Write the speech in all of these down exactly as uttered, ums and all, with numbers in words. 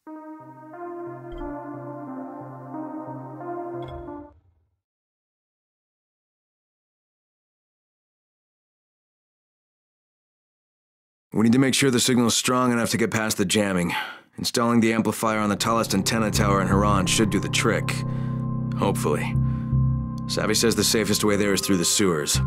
We need to make sure the signal is strong enough to get past the jamming. Installing the amplifier on the tallest antenna tower in Haran should do the trick. Hopefully. Savvy says the safest way there is through the sewers.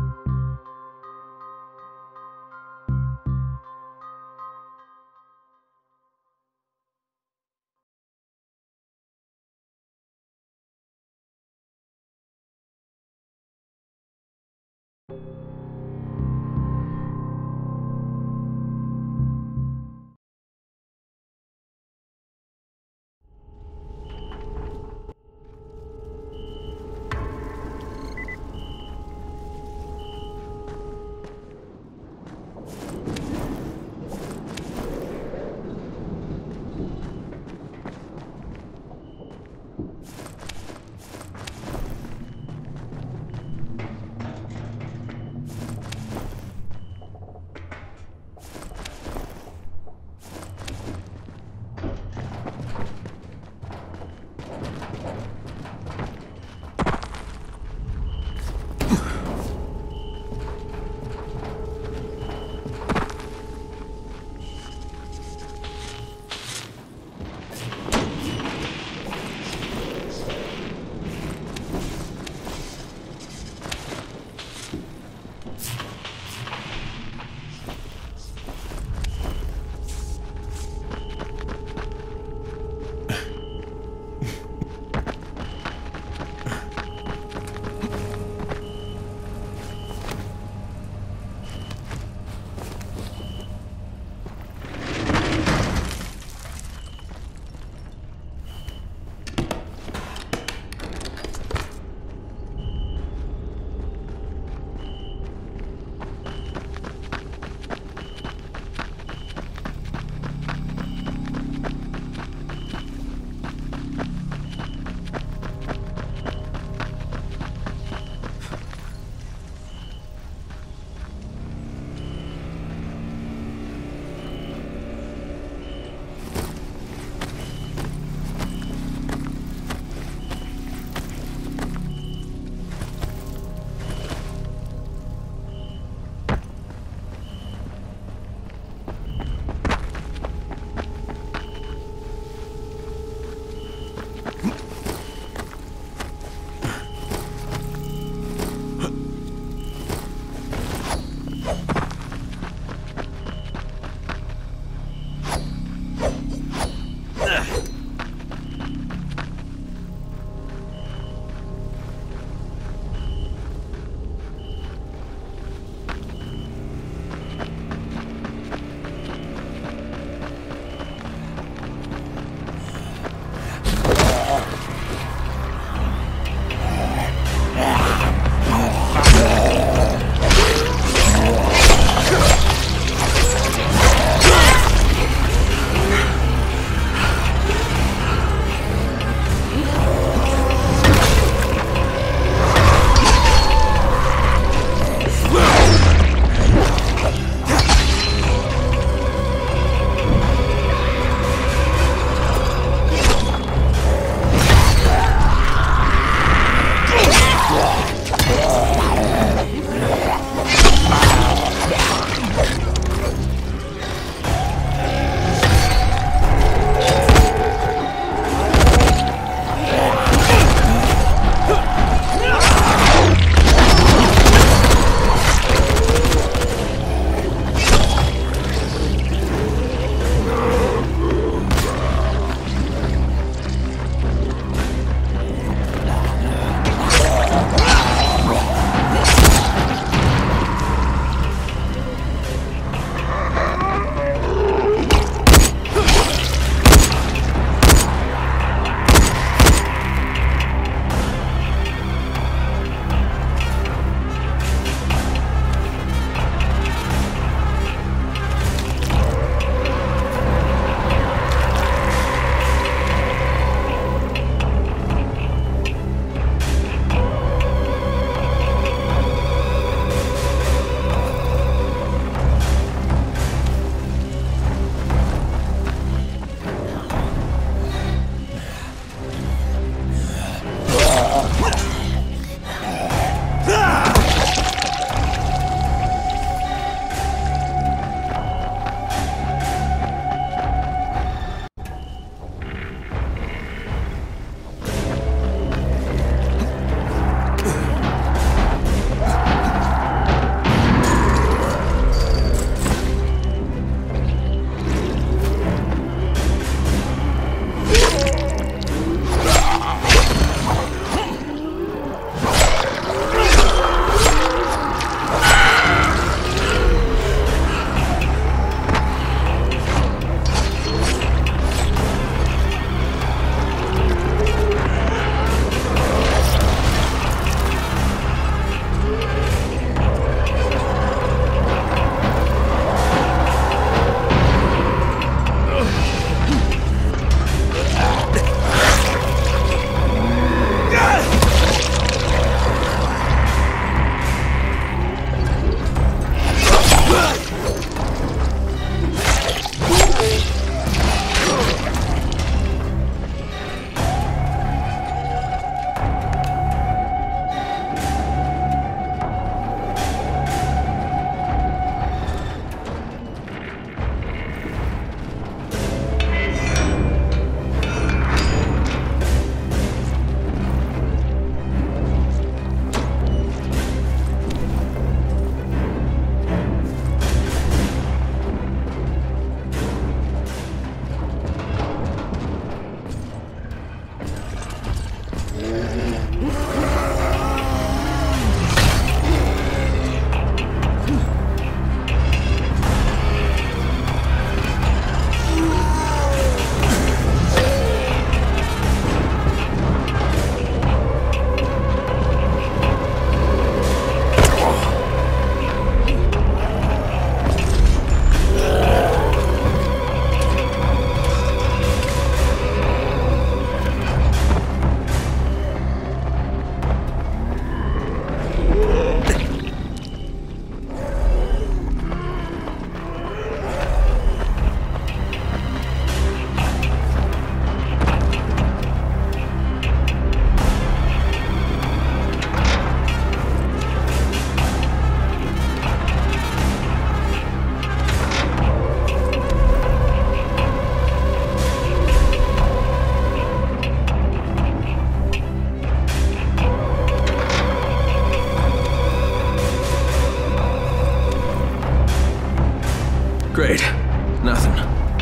Great. Nothing.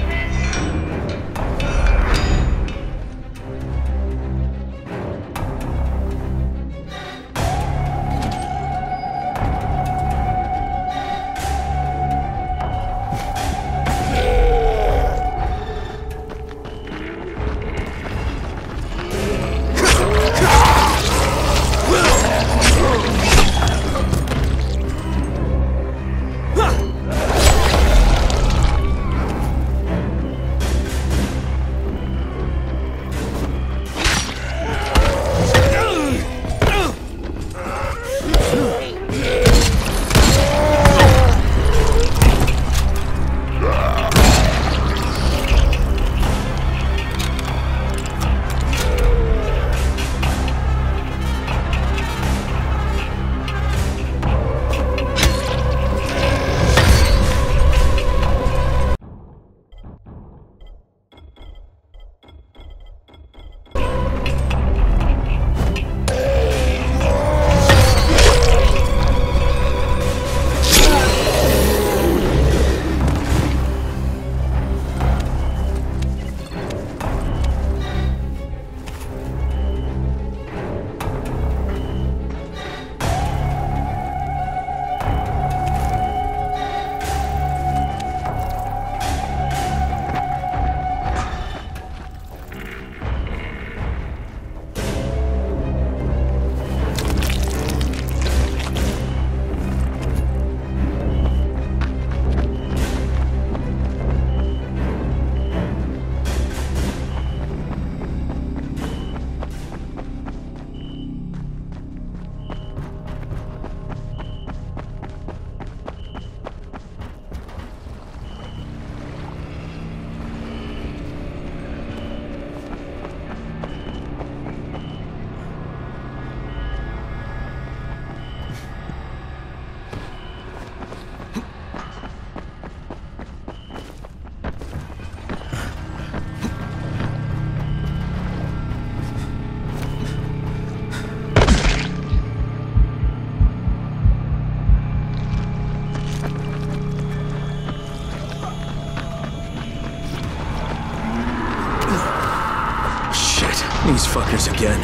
These fuckers again.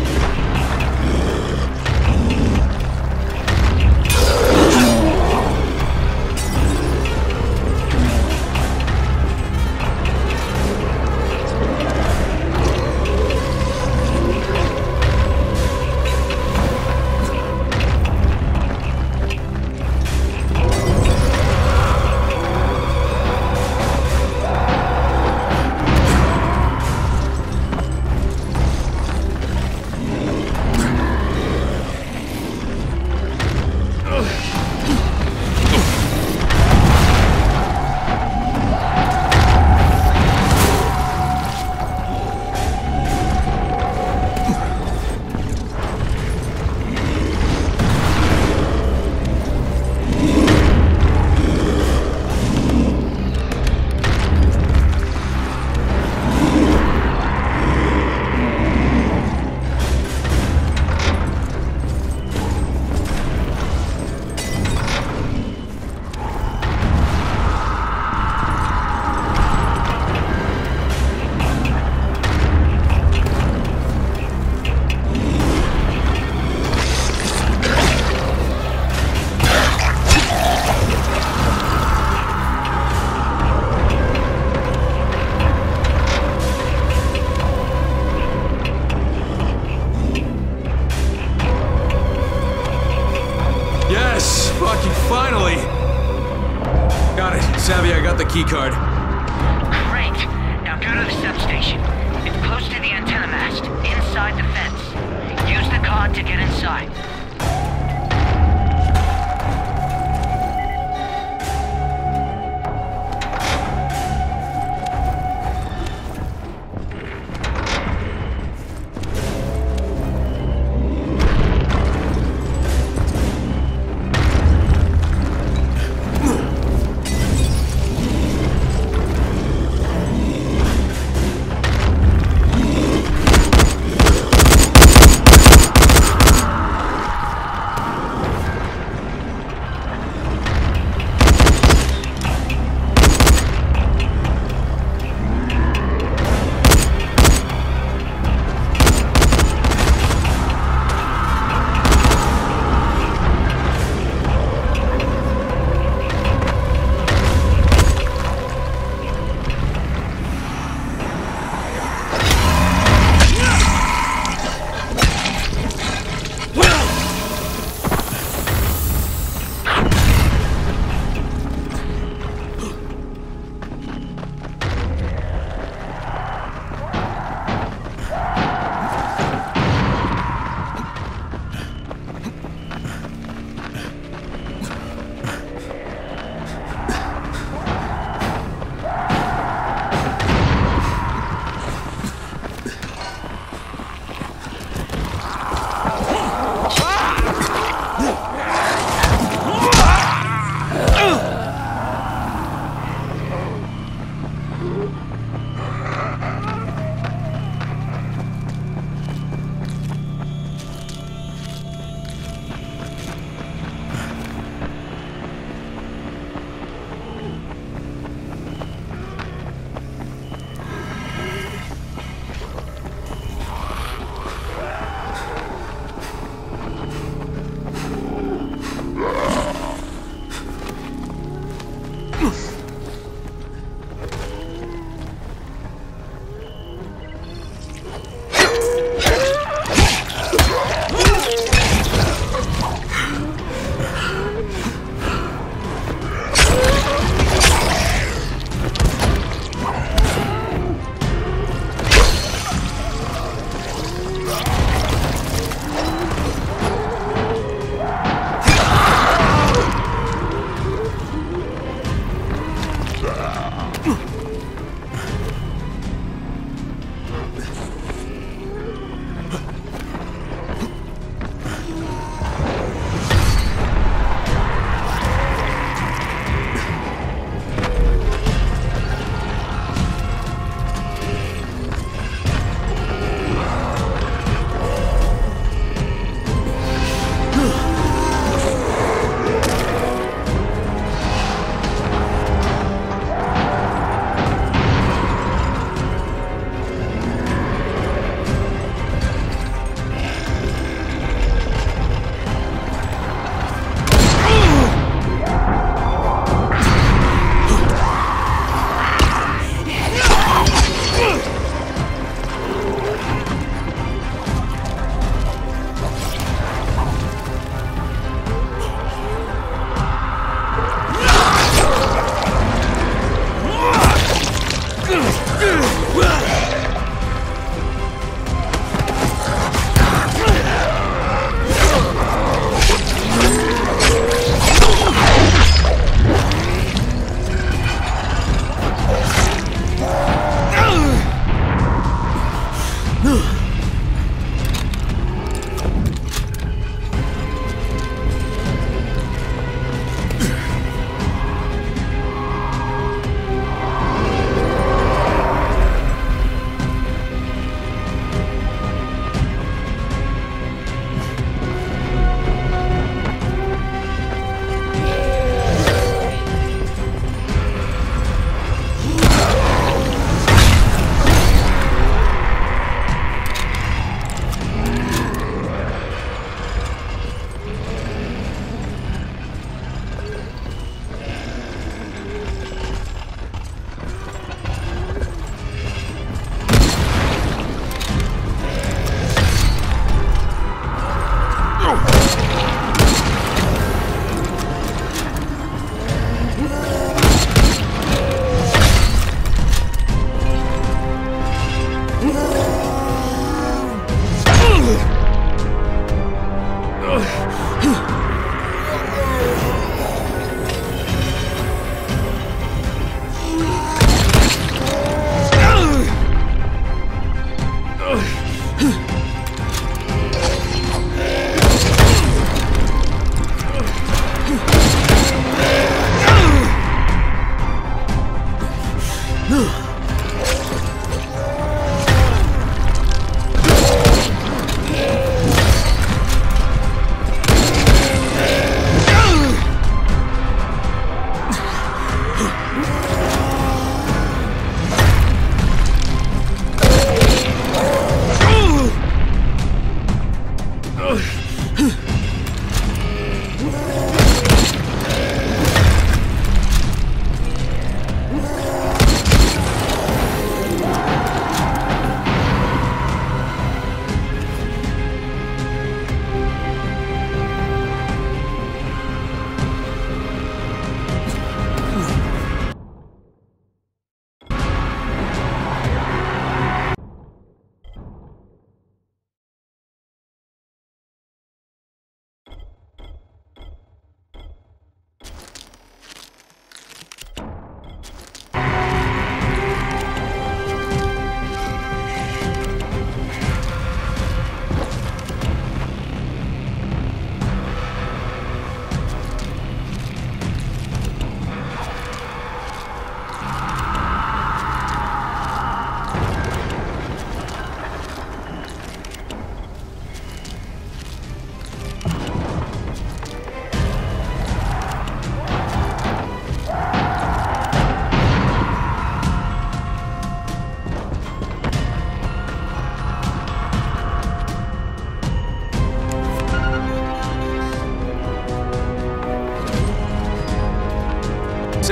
Finally! Got it. Savvy, I got the key card. Great. Now go to the substation. It's close to the antenna mast, inside the fence. Use the card to get inside.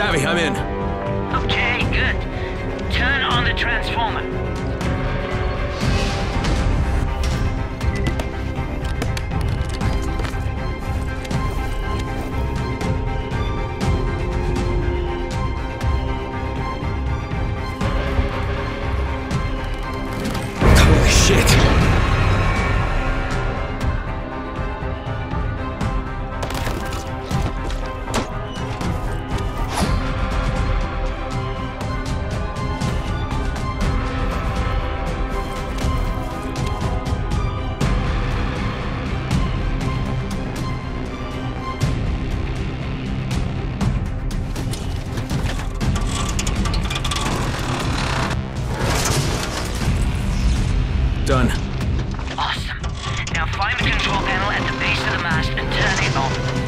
Savvy, I'm in. Okay, good. Turn on the transformer. Holy shit! Done. Awesome. Now find the control panel at the base of the mast and turn it on.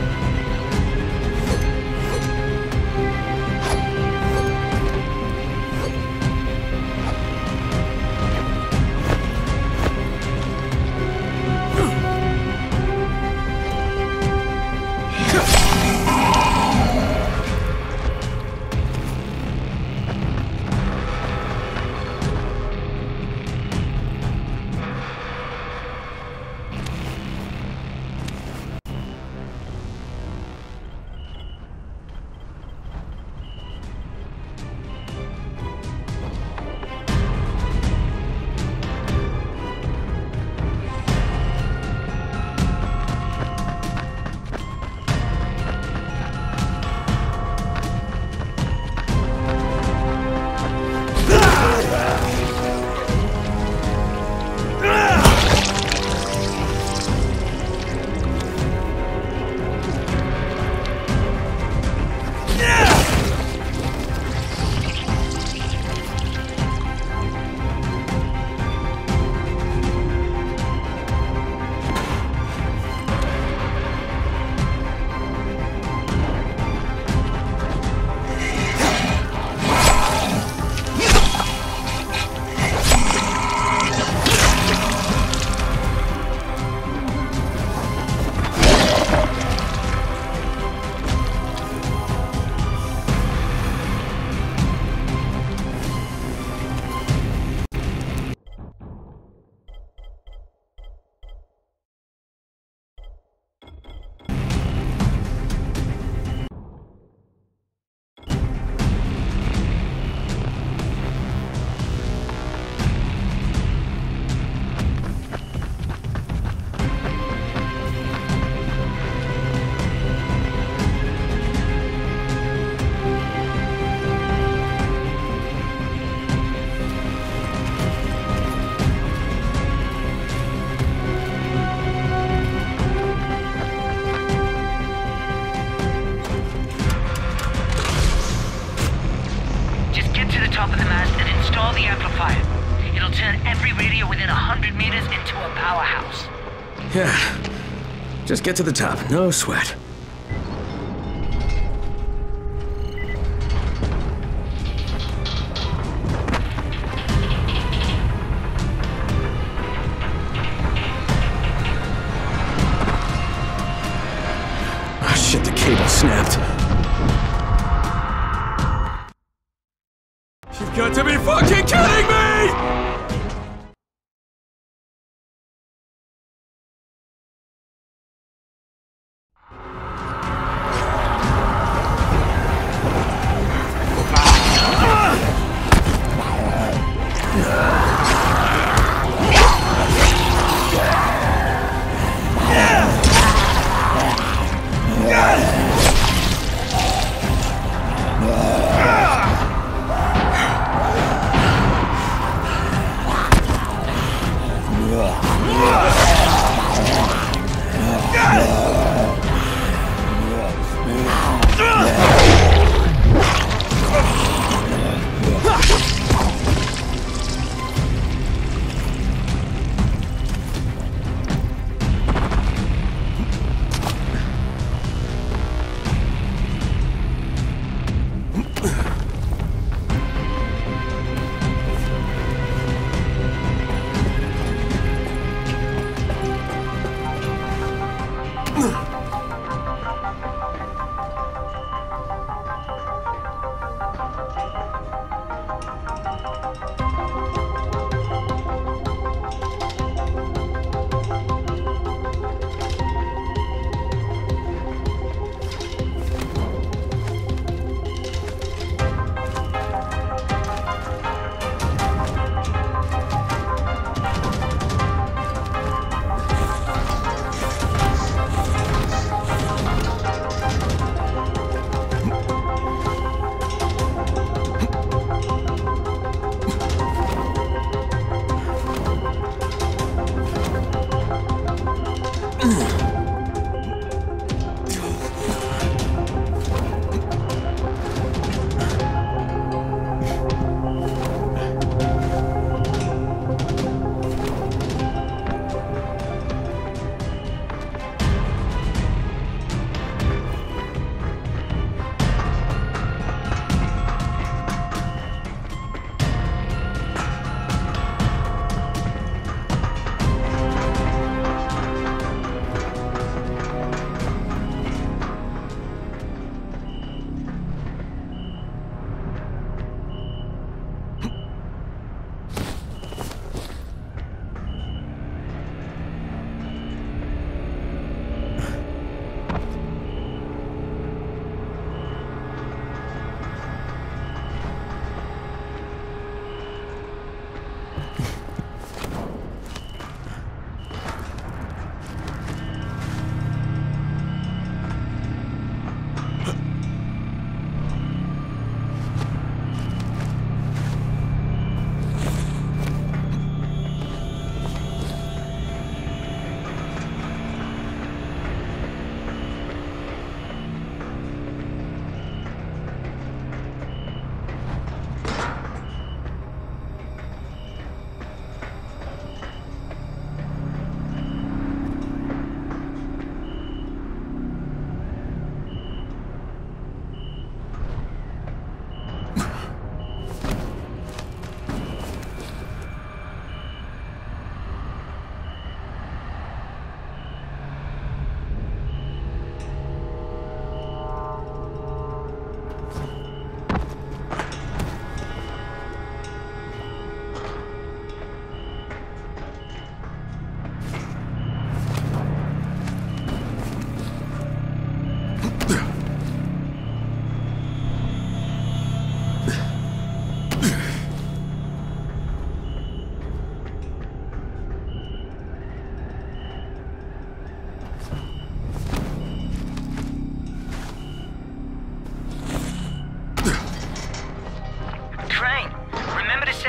Top of the mast and install the amplifier. It'll turn every radio within a hundred meters into a powerhouse. Yeah. Just get to the top, no sweat. Oh shit, the cable snapped. You've got to be fucking kidding me!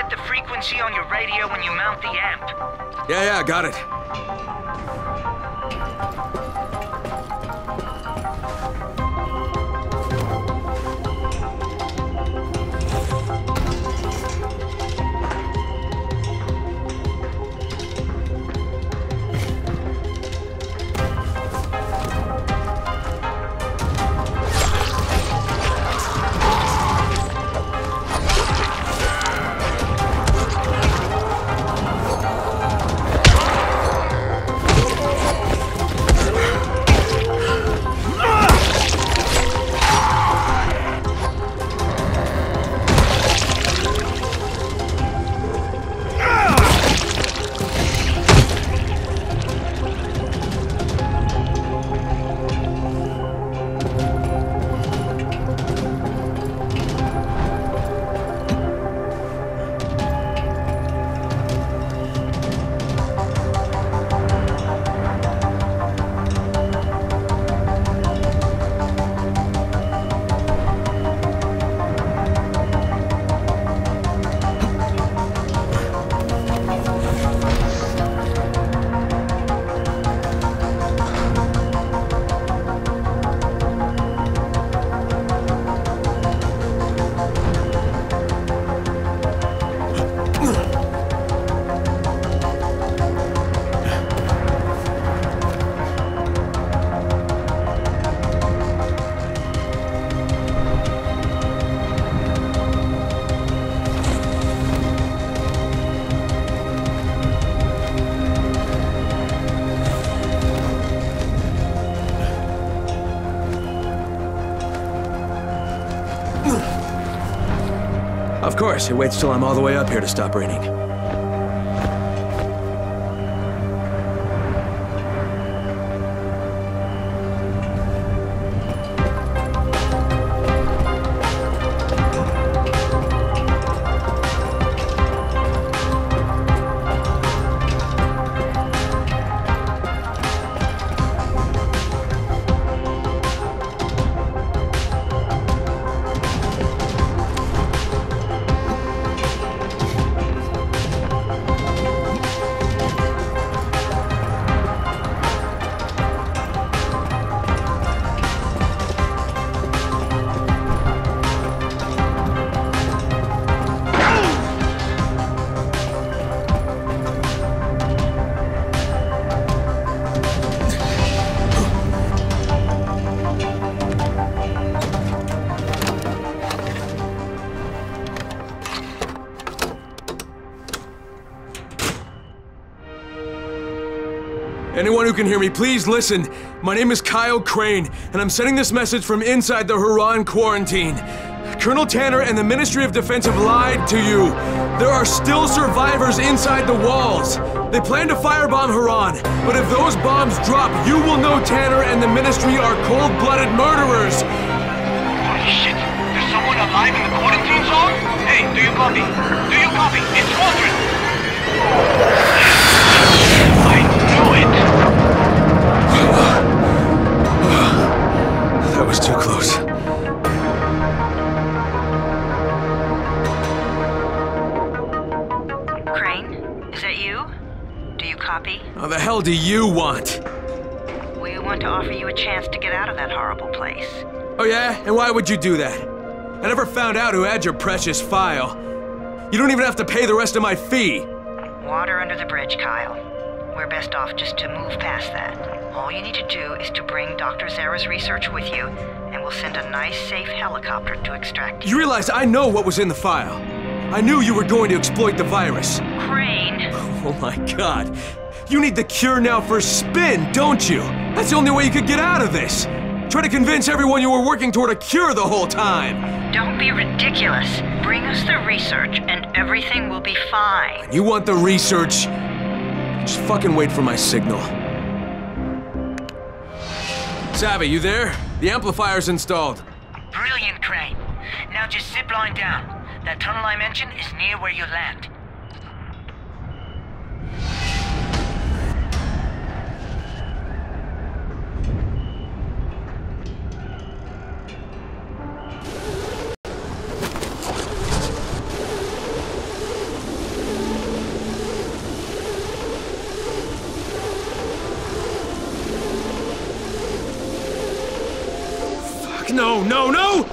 reset the frequency on your radio when you mount the amp. Yeah, yeah, got it. Of course, it waits till I'm all the way up here to stop raining. Anyone who can hear me, please listen. My name is Kyle Crane, and I'm sending this message from inside the Huron quarantine. Colonel Tanner and the Ministry of Defense have lied to you. There are still survivors inside the walls. They plan to firebomb Huron, but if those bombs drop, you will know Tanner and the Ministry are cold-blooded murderers. Holy shit! There's someone alive in the quarantine zone? Hey, do you copy? Do you copy? It's Waldron! I knew it! That was too close. Crane, is that you? Do you copy? How the hell do you want? We want to offer you a chance to get out of that horrible place. Oh yeah? And why would you do that? I never found out who had your precious file. You don't even have to pay the rest of my fee. Water under the bridge, Kyle. We're best off just to move past that. All you need to do is to bring Doctor Zara's research with you, and we'll send a nice, safe helicopter to extract you. You realize I know what was in the file. I knew you were going to exploit the virus. Crane! Oh my god. You need the cure now for spin, don't you? That's the only way you could get out of this. Try to convince everyone you were working toward a cure the whole time. Don't be ridiculous. Bring us the research, and everything will be fine. You want the research? Just fucking wait for my signal. Savvy, you there? The amplifier's installed. Brilliant, Crane. Now just zip line down. That tunnel I mentioned is near where you land. No, no, no!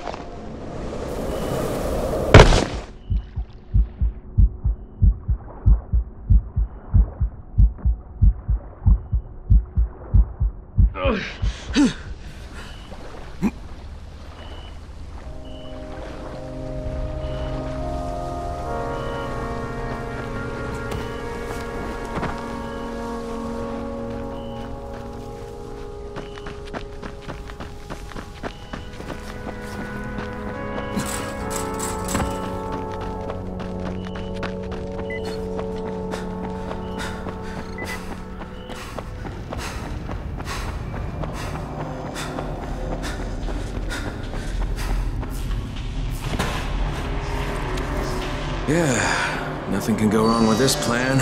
Yeah, nothing can go wrong with this plan.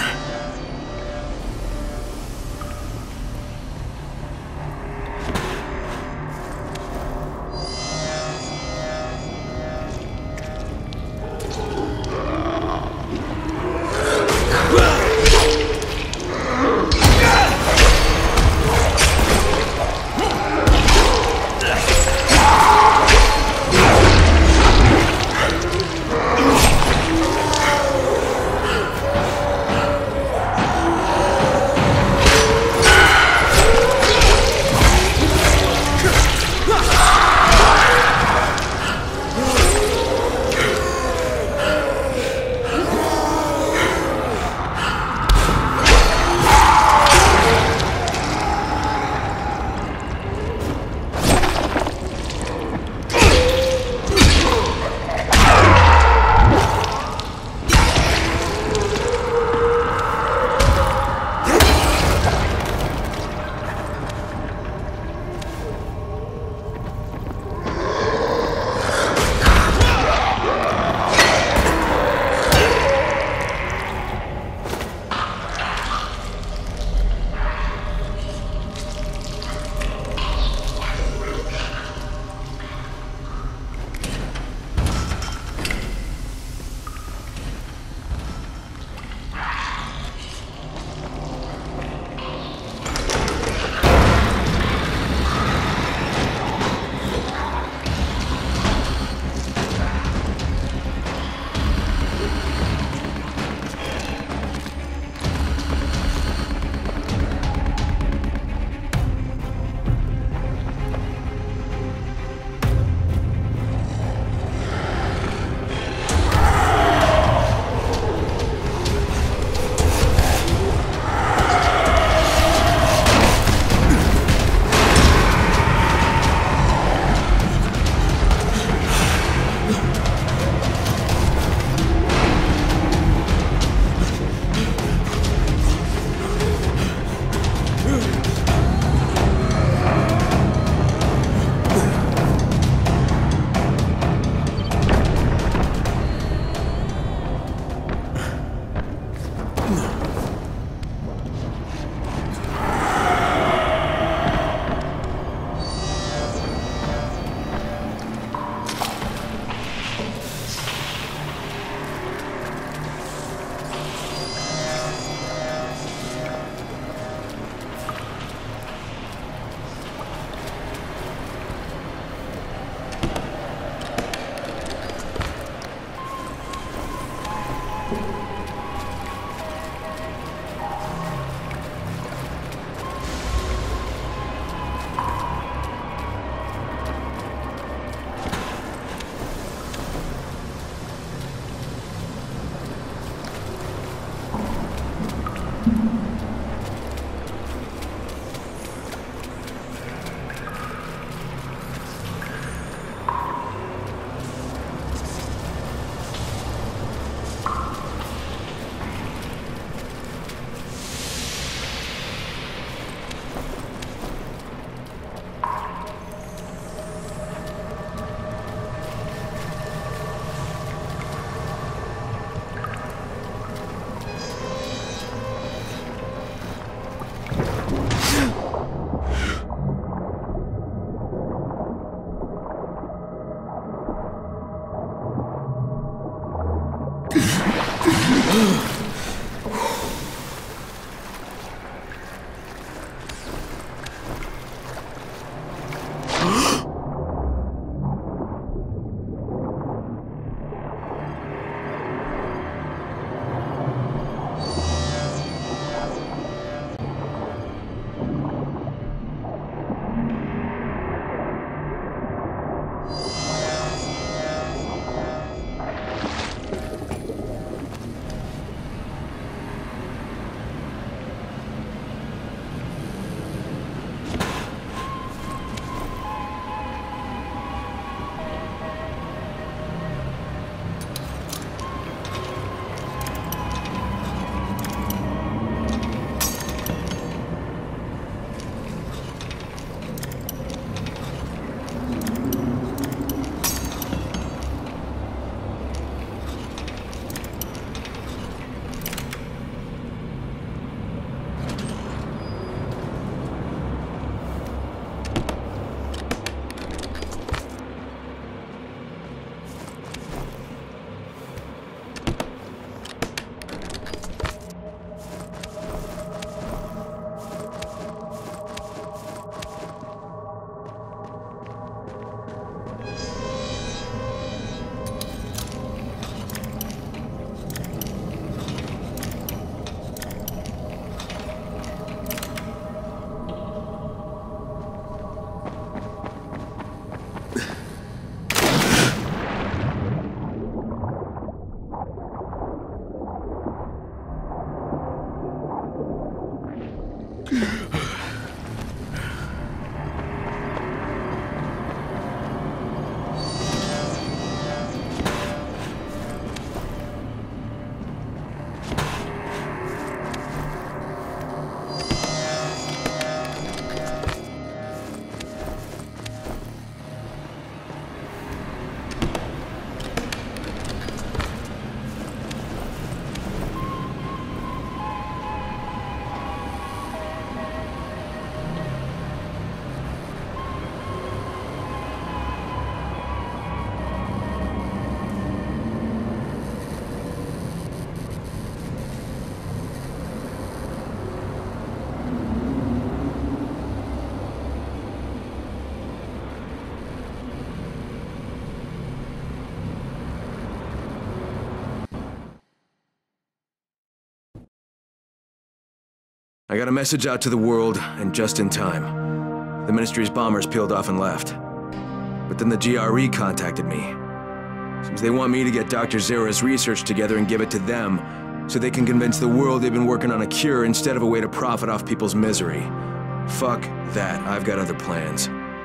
I got a message out to the world, and just in time. The Ministry's bombers peeled off and left. But then the G R E contacted me. Seems they want me to get Doctor Zera's research together and give it to them, so they can convince the world they've been working on a cure instead of a way to profit off people's misery. Fuck that, I've got other plans.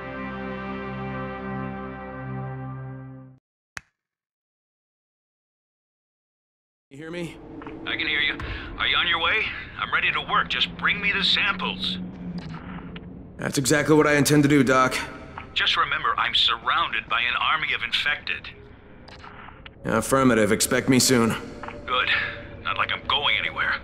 You hear me? I can hear you. Are you on your way? I'm ready to work. Just bring me the samples. That's exactly what I intend to do, Doc. Just remember, I'm surrounded by an army of infected. Affirmative. Expect me soon. Good. Not like I'm going anywhere.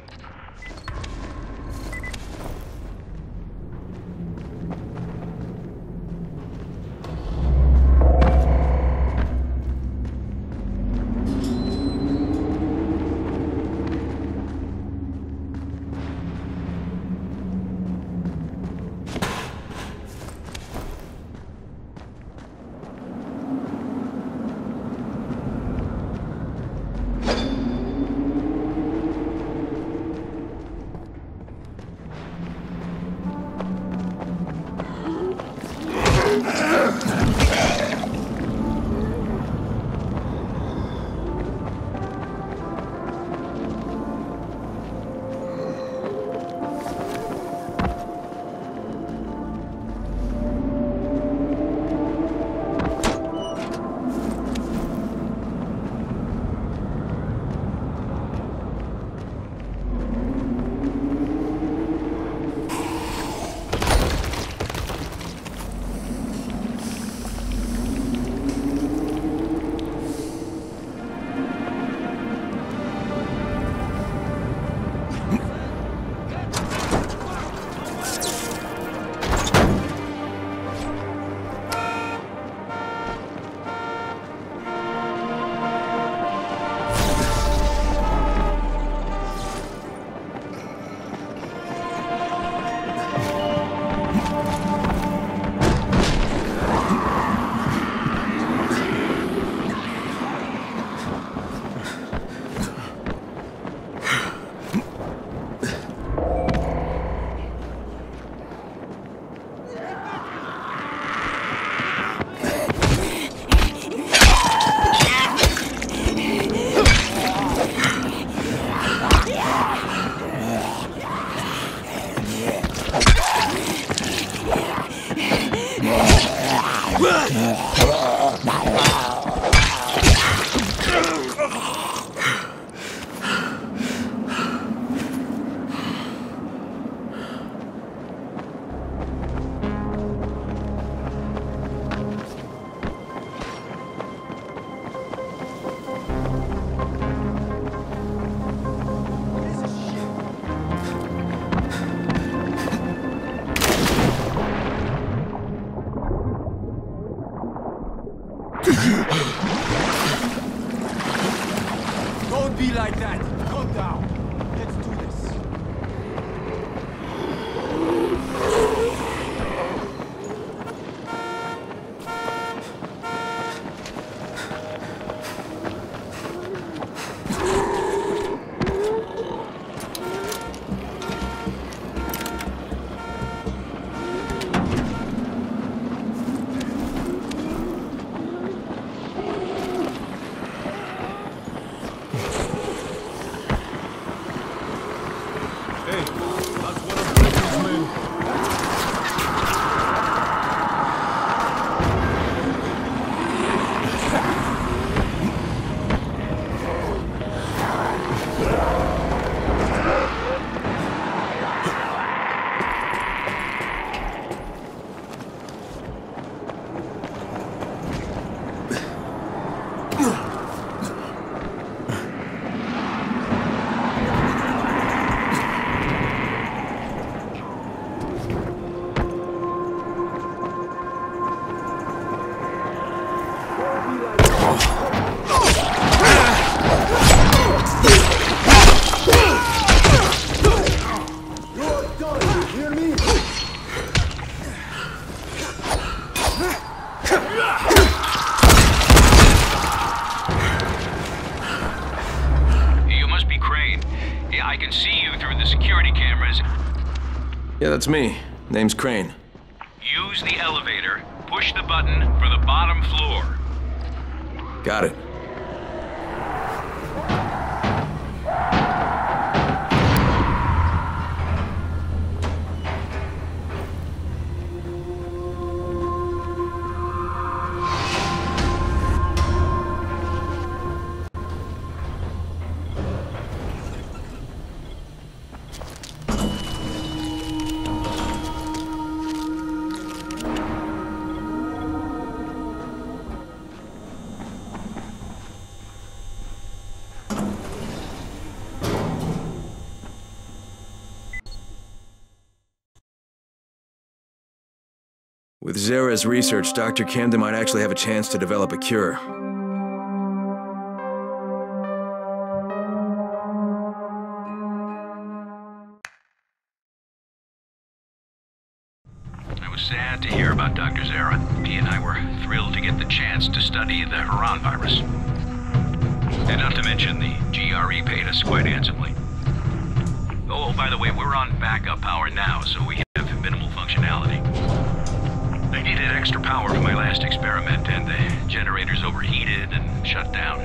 Don't be like that. Calm down. Let's do this. I can see you through the security cameras. Yeah, that's me. Name's Crane. Use the elevator. Push the button for the bottom floor. Got it. With Zara's research, Doctor Camden might actually have a chance to develop a cure. I was sad to hear about Doctor Zara. He and I were thrilled to get the chance to study the Haran virus. And not to mention, the G R E paid us quite handsomely. Oh, by the way, we're on backup power now, so we have minimal functionality. I needed extra power for my last experiment, and the generators overheated and shut down.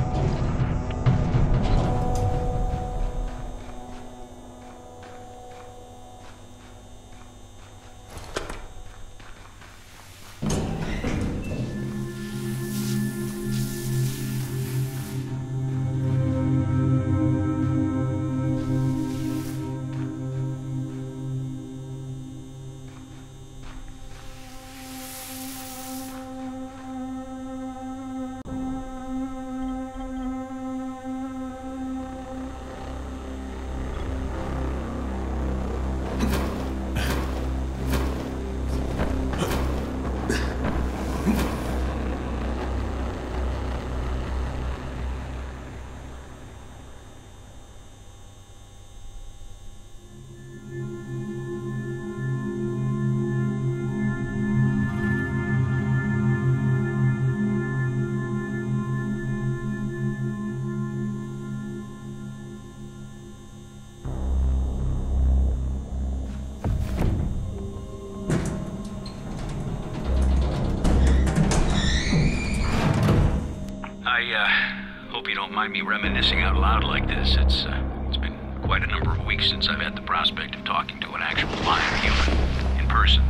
I, uh, hope you don't mind me reminiscing out loud like this. It's, uh, it's been quite a number of weeks since I've had the prospect of talking to an actual live human in person.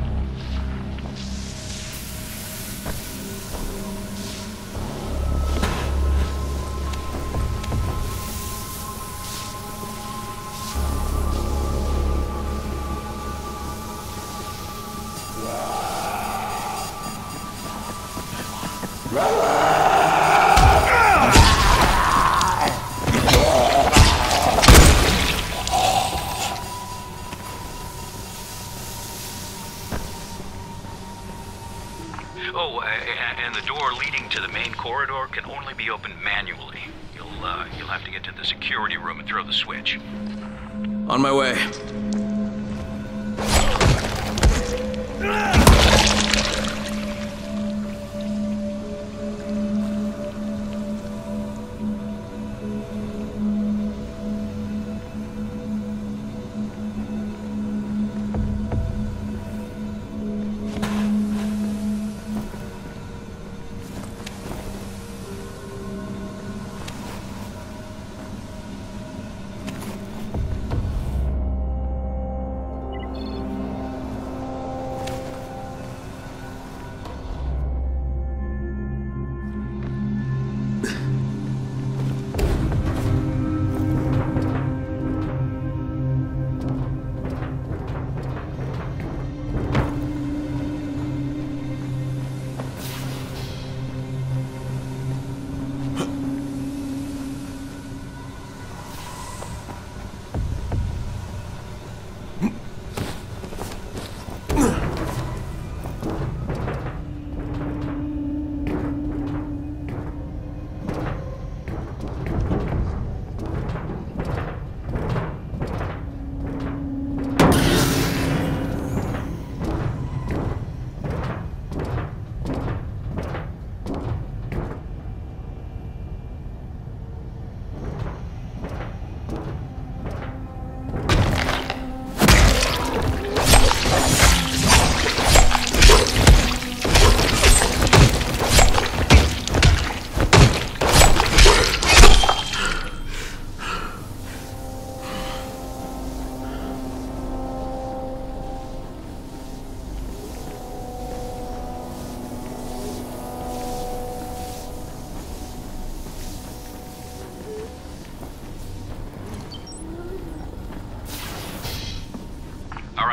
Oh, uh, and the door leading to the main corridor can only be opened manually. You'll, uh, you'll have to get to the security room and throw the switch. On my way.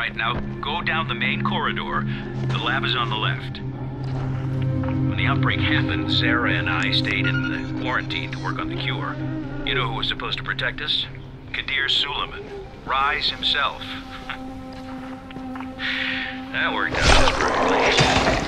right, now go down the main corridor. The lab is on the left. When the outbreak happened, Sarah and I stayed in the quarantine to work on the cure. You know who was supposed to protect us? Kadir Suleiman. Rise himself. That worked out just perfectly.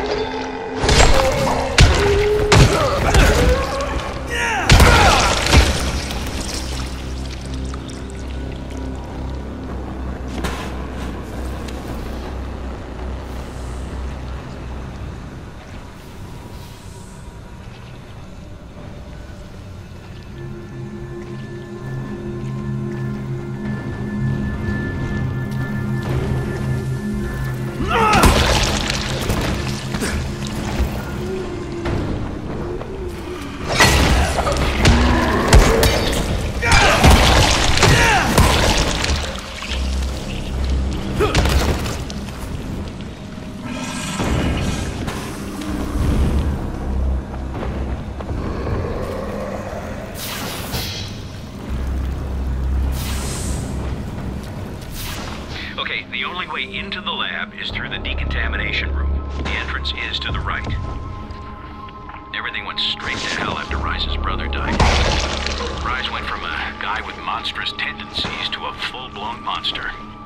Okay, the only way into the lab is through the decontamination room. The entrance is to the right. Everything went straight to hell after Rice's brother died. Rice went from a guy with monstrous tendencies to a full-blown monster.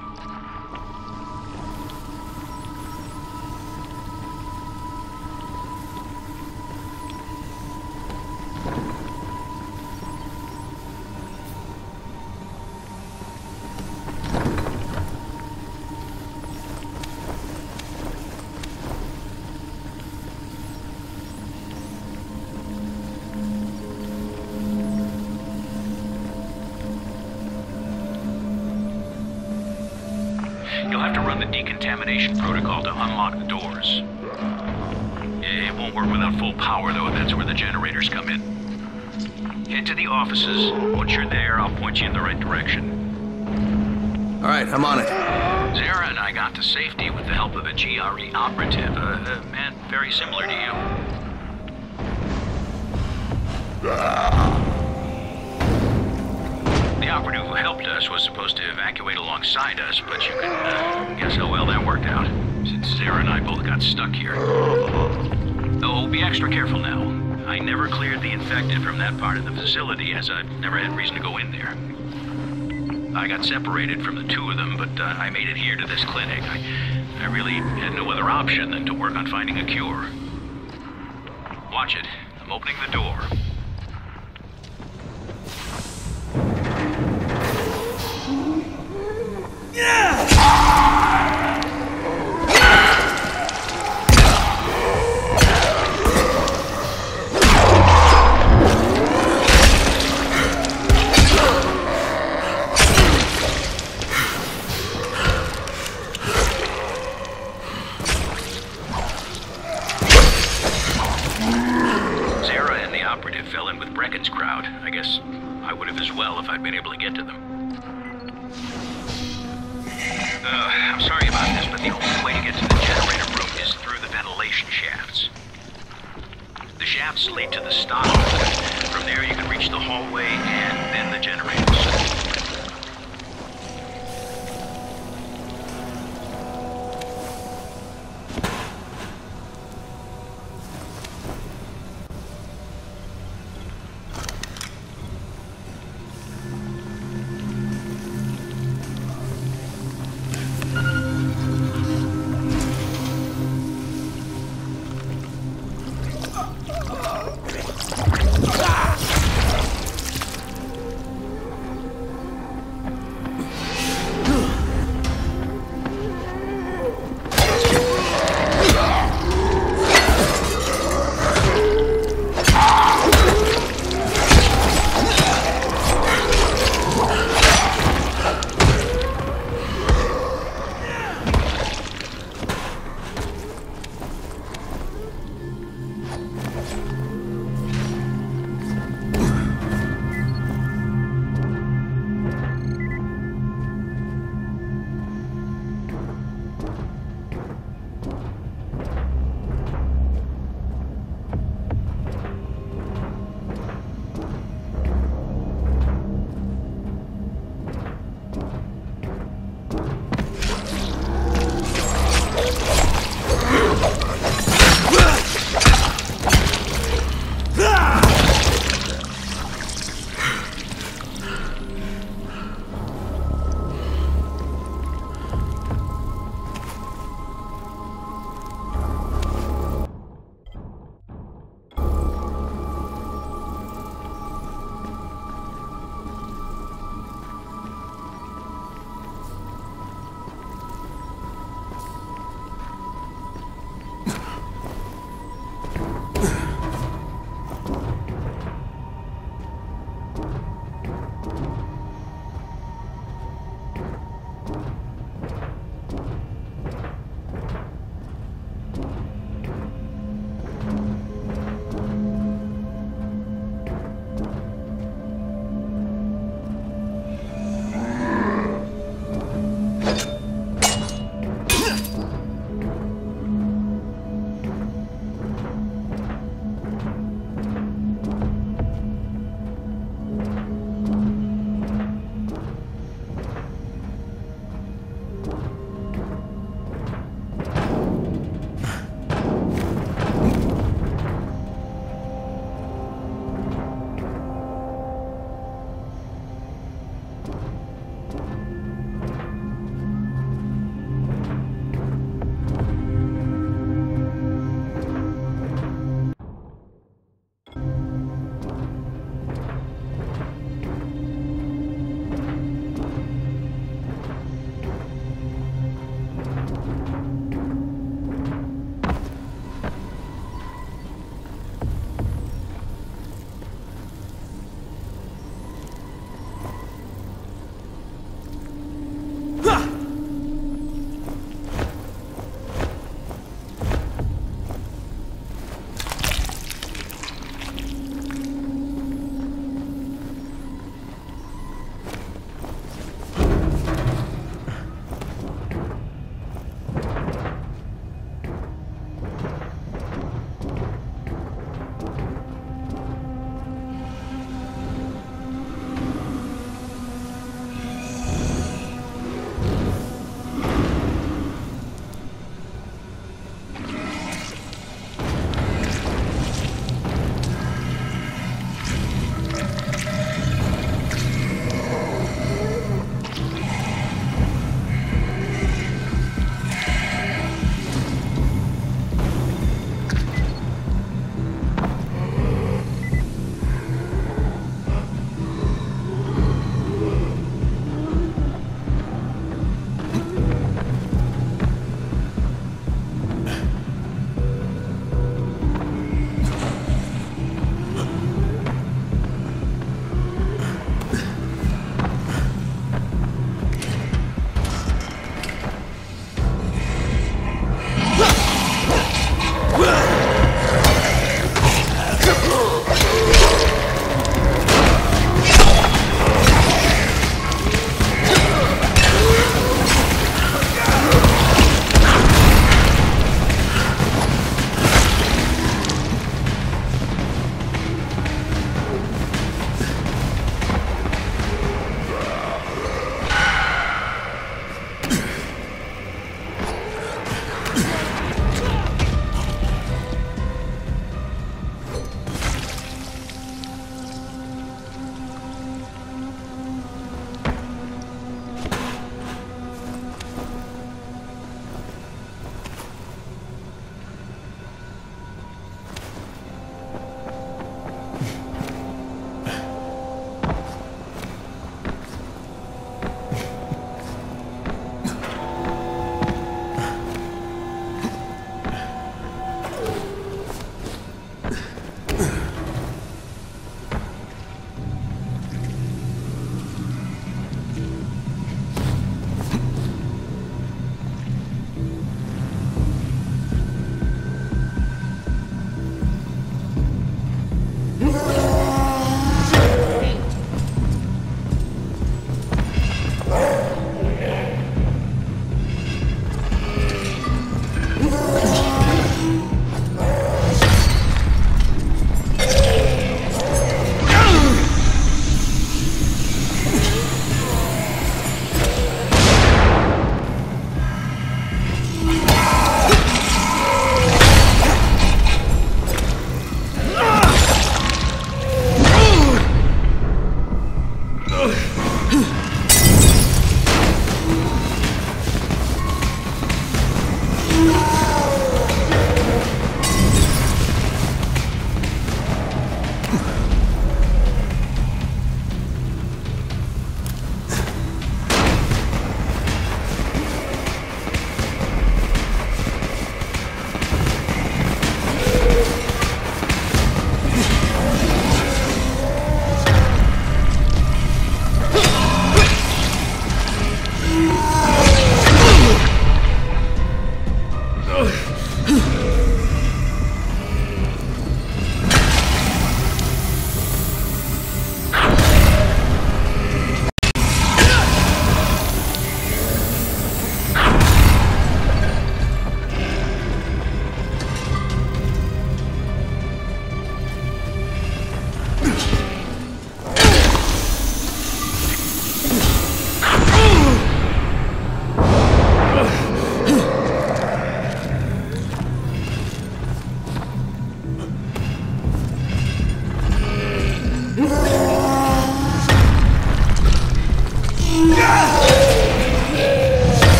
You'll have to run the decontamination protocol to unlock the doors. It won't work without full power, though. That's where the generators come in. Head to the offices. Once you're there, I'll point you in the right direction. All right, I'm on it. Zara and I got to safety with the help of a G R E operative, a, a man very similar to you. The operative who helped us was supposed to evacuate alongside us, but you can uh, guess how well that worked out, since Sarah and I both got stuck here. Oh, be extra careful now. I never cleared the infected from that part of the facility, as I've never had reason to go in there. I got separated from the two of them, but uh, I made it here to this clinic. I, I really had no other option than to work on finding a cure. Watch it. I'm opening the door. Sarah and the operative fell in with Brecken's crowd. I guess I would have as well if I'd been able to get to them. Uh, I'm sorry about this, but the only way to get to the generator room is through the ventilation shafts. The shafts lead to the stock. From there you can reach the hallway and then the generators.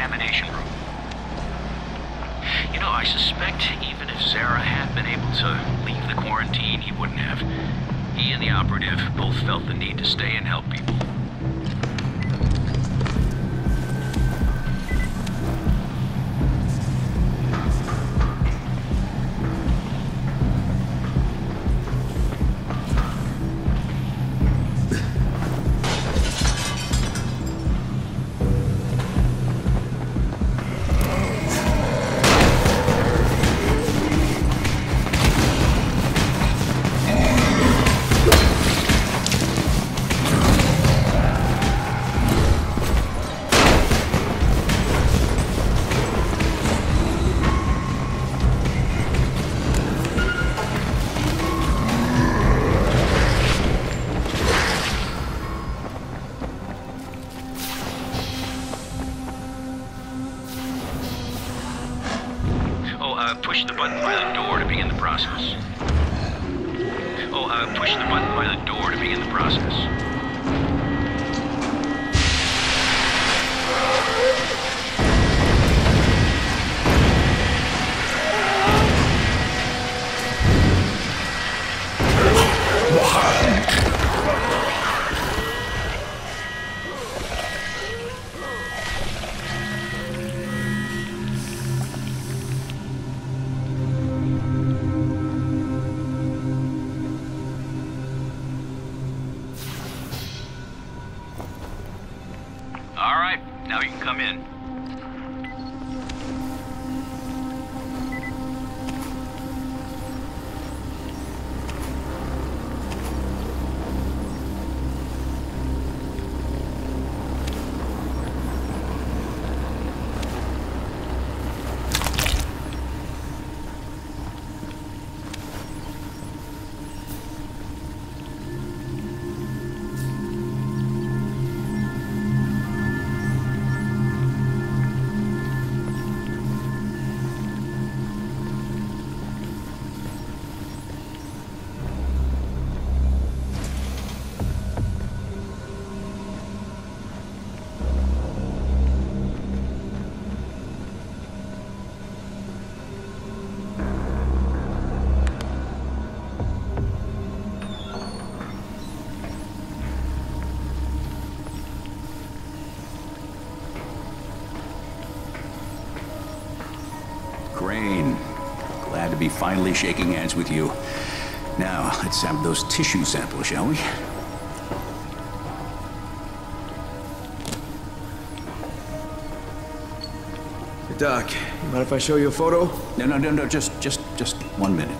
examination room. You know, I suspect even if Zara had been able to leave the quarantine, he wouldn't have. He and the operative both felt the need to stay and help people. Push the button by the door to begin the process. Oh, uh, push the button by the door to begin the process. Now you can come in. Crane, glad to be finally shaking hands with you. Now, let's have those tissue samples, shall we? Hey, Doc, you mind if I show you a photo? No, no, no, no, just, just, just one minute.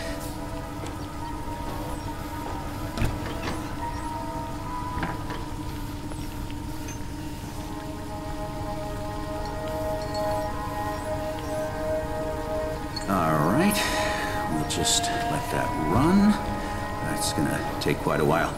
Just let that run. That's gonna take quite a while.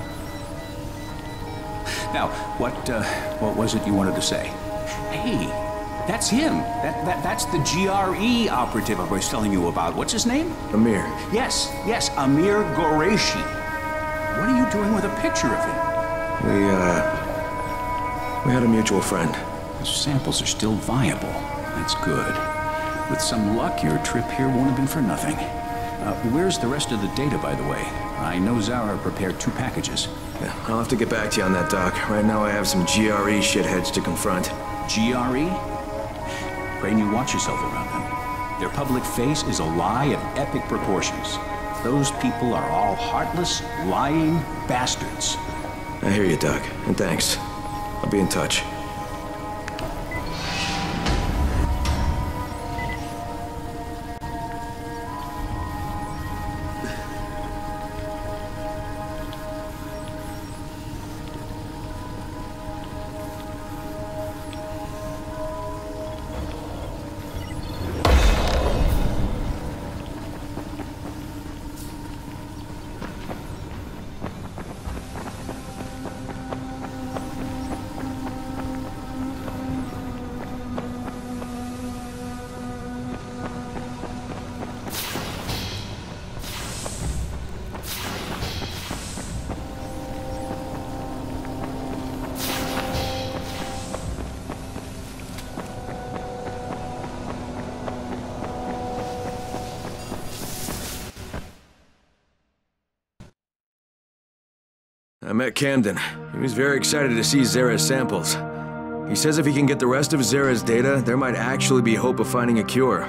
Now, what uh, what was it you wanted to say? Hey, that's him. That, that that's the G R E operative I was telling you about. What's his name? Amir. Yes, yes, Amir Qureshi. What are you doing with a picture of him? We uh, we had a mutual friend. The samples are still viable. That's good. With some luck, your trip here won't have been for nothing. Uh, where's the rest of the data, by the way? I know Zara prepared two packages. Yeah, I'll have to get back to you on that, Doc. Right now I have some G R E shitheads to confront. G R E? Crane, you watch yourself around them. Their public face is a lie of epic proportions. Those people are all heartless, lying bastards. I hear you, Doc, and thanks. I'll be in touch. I met Camden. He was very excited to see Zara's samples. He says if he can get the rest of Zara's data, there might actually be hope of finding a cure.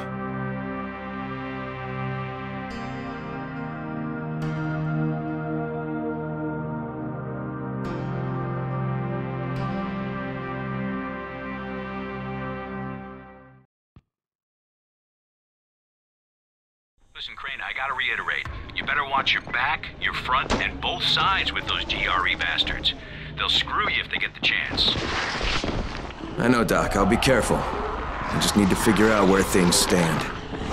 Listen, Crane, I gotta reiterate. You better watch your back, your front, and both sides with those G R E bastards. They'll screw you if they get the chance. I know, Doc. I'll be careful. I just need to figure out where things stand.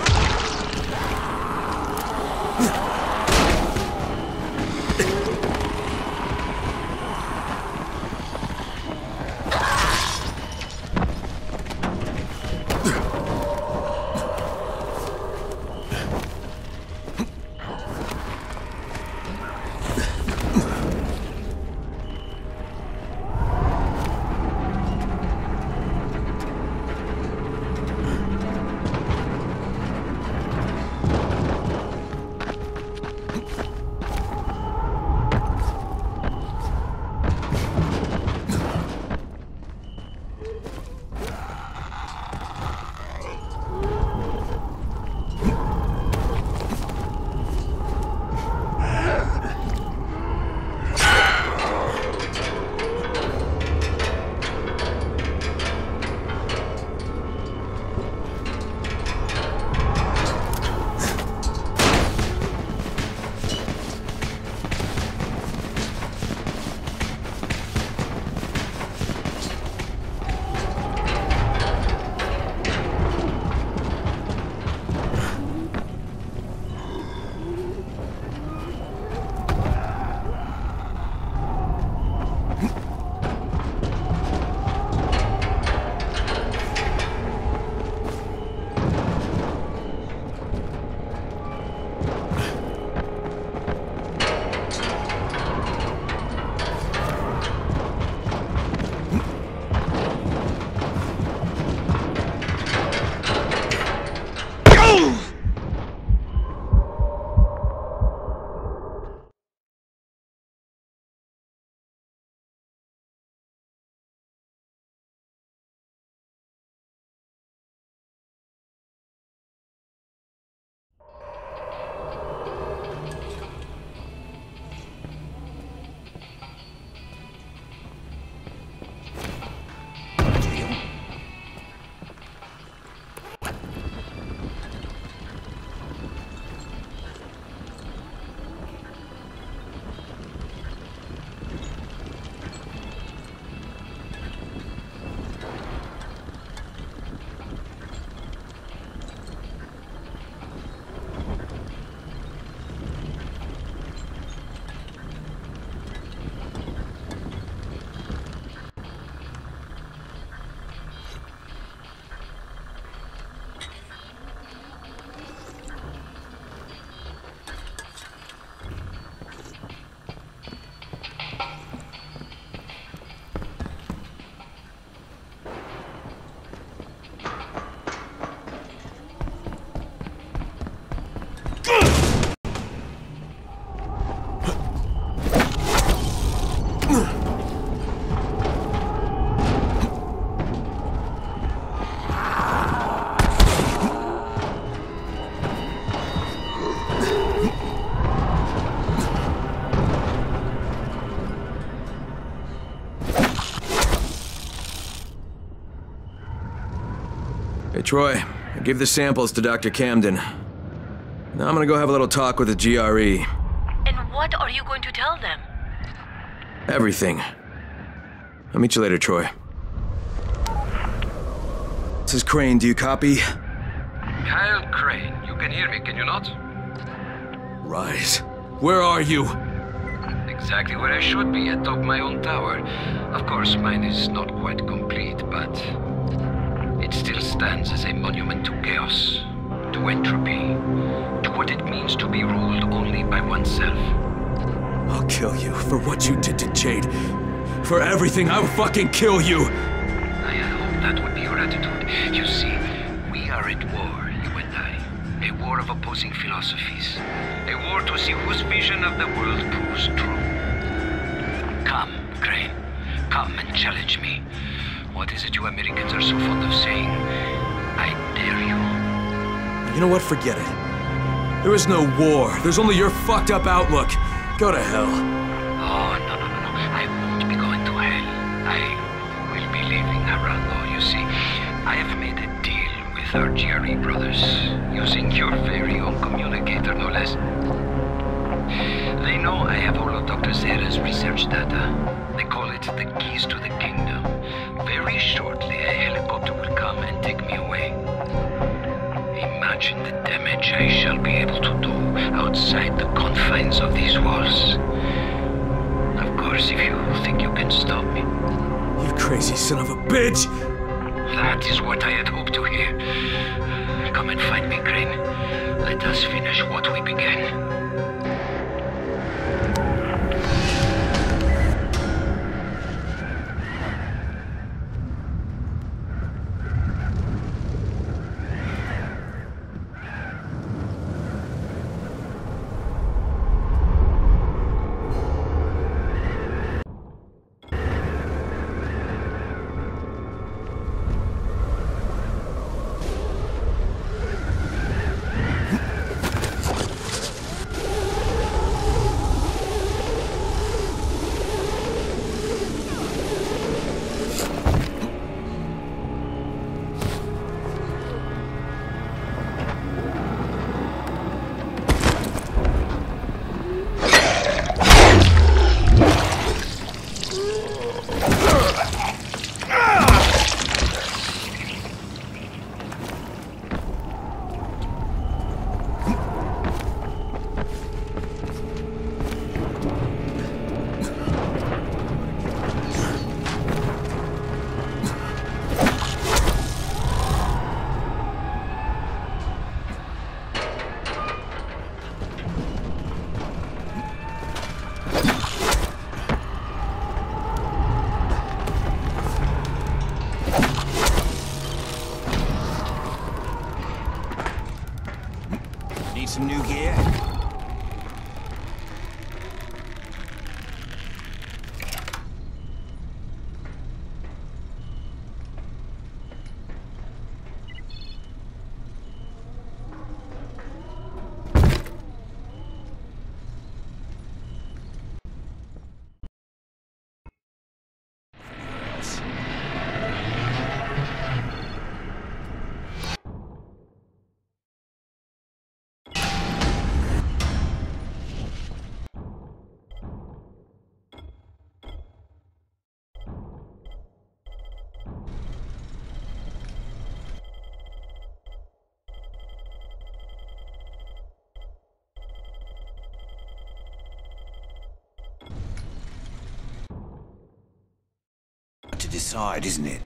Hey, Troy, I gave the samples to Doctor Camden. Now I'm gonna go have a little talk with the G R E. And what are you going to tell them? Everything. I'll meet you later, Troy. This is Crane, do you copy? Kyle Crane, you can hear me, can you not? Rise. Where are you? Exactly where I should be, atop my own tower. Of course, mine is not quite complete, but it still stands as a monument to chaos, to entropy, to what it means to be ruled only by oneself. I'll kill you for what you did to Jade. For everything, I will fucking kill you! I hope that would be your attitude. You see, we are at war, you and I. A war of opposing philosophies. A war to see whose vision of the world proves true. Come and challenge me. What is it you Americans are so fond of saying? I dare you. You know what? Forget it. There is no war. There's only your fucked up outlook. Go to hell. Oh, no, no, no, no. I won't be going to hell. I will be leaving Harano, you see. I have made a deal with our G R E brothers, using your very own communicator, no less. They know I have all of Doctor Zera's research data. They call it the keys to the kingdom. Very shortly, a helicopter will come and take me away. Imagine the damage I shall be able to do outside the confines of these walls. Of course, if you think you can stop me. You crazy son of a bitch! That is what I had hoped to hear. Come and find me, Crane. Let us finish what we began. Some new gear? To decide, isn't it?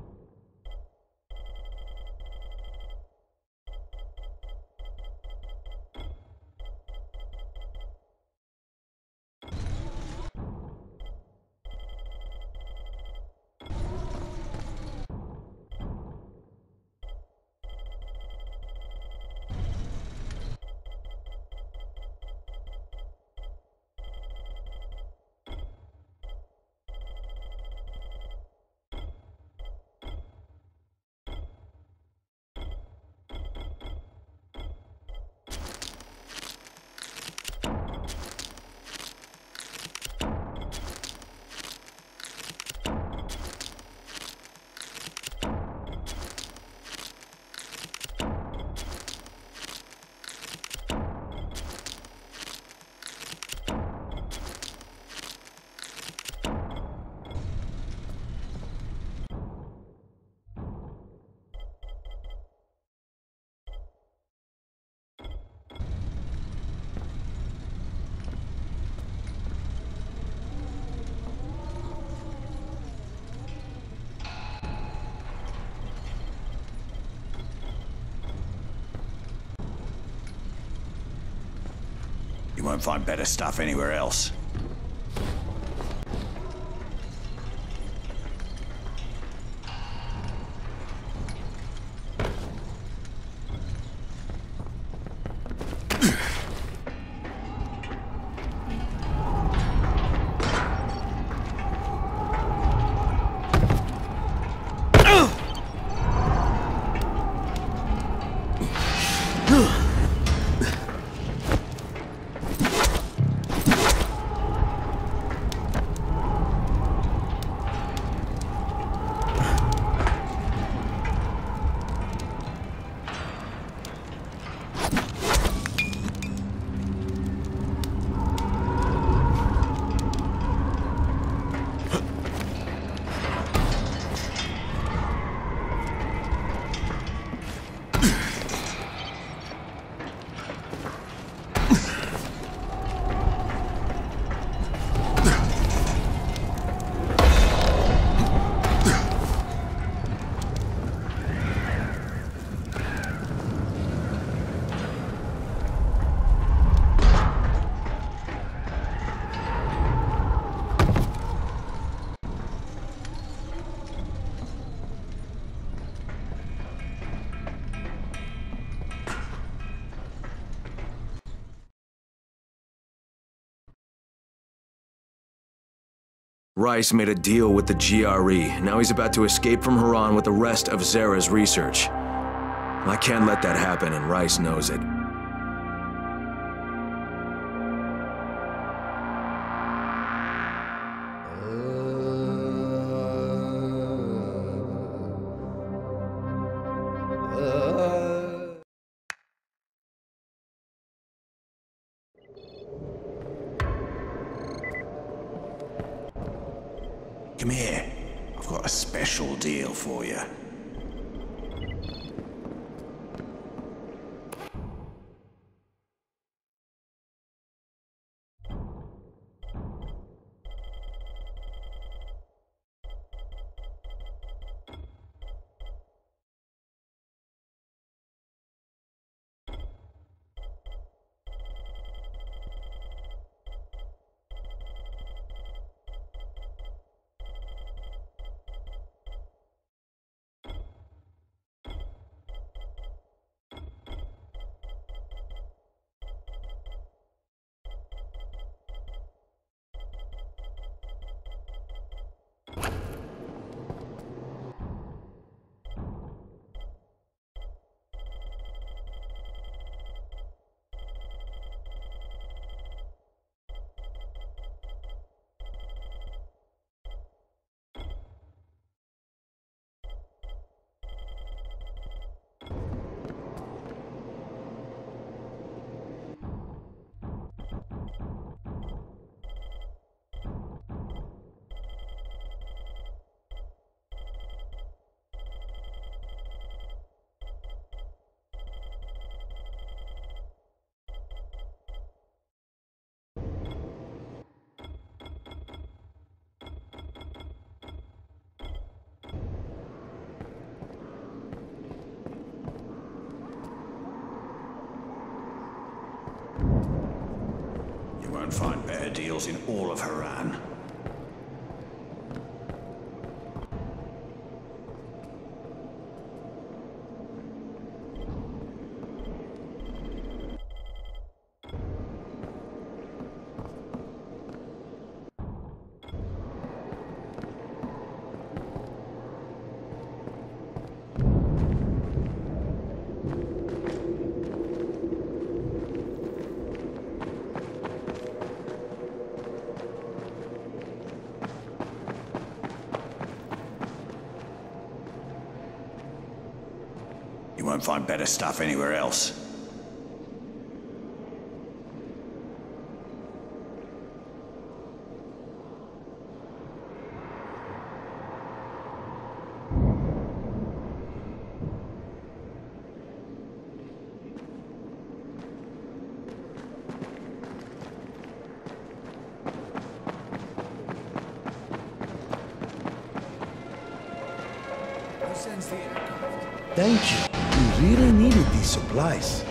You won't find better stuff anywhere else. Rice made a deal with the G R E. Now he's about to escape from Haran with the rest of Zara's research. I can't let that happen, and Rice knows it. Come here. I've got a special deal for you. You won't find better deals in all of Haran. You won't find better stuff anywhere else. Thank you. We really needed these supplies.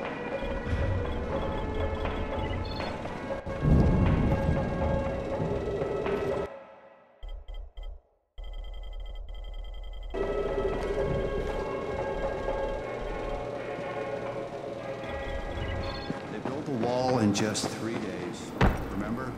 They built the wall in just three days, remember?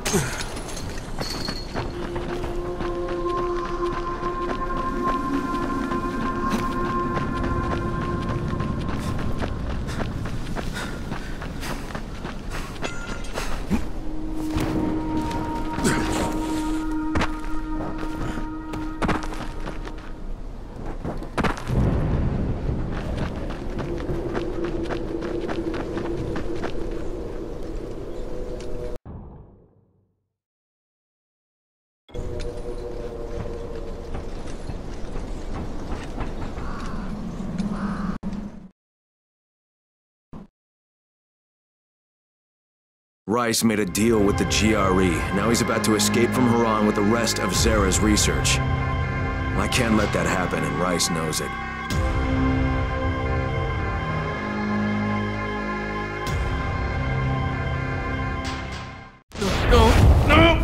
Rice made a deal with the G R E. Now he's about to escape from Haran with the rest of Zara's research. I can't let that happen, and Rice knows it. No, no!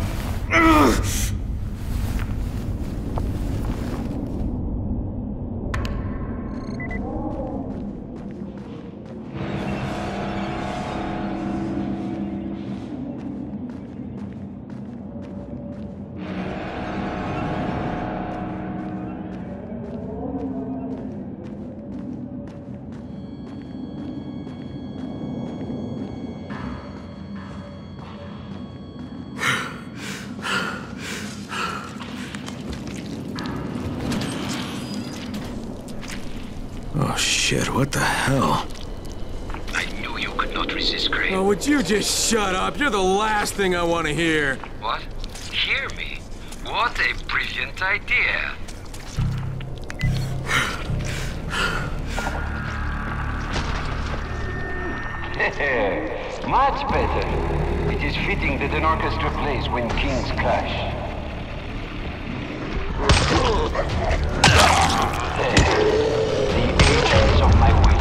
Oh shit, what the hell? I knew you could not resist, Crane. Oh, would you just shut up? You're the last thing I want to hear. What? Hear me? What a brilliant idea. Much better. It is fitting that an orchestra plays when kings clash. There. The agents of my will.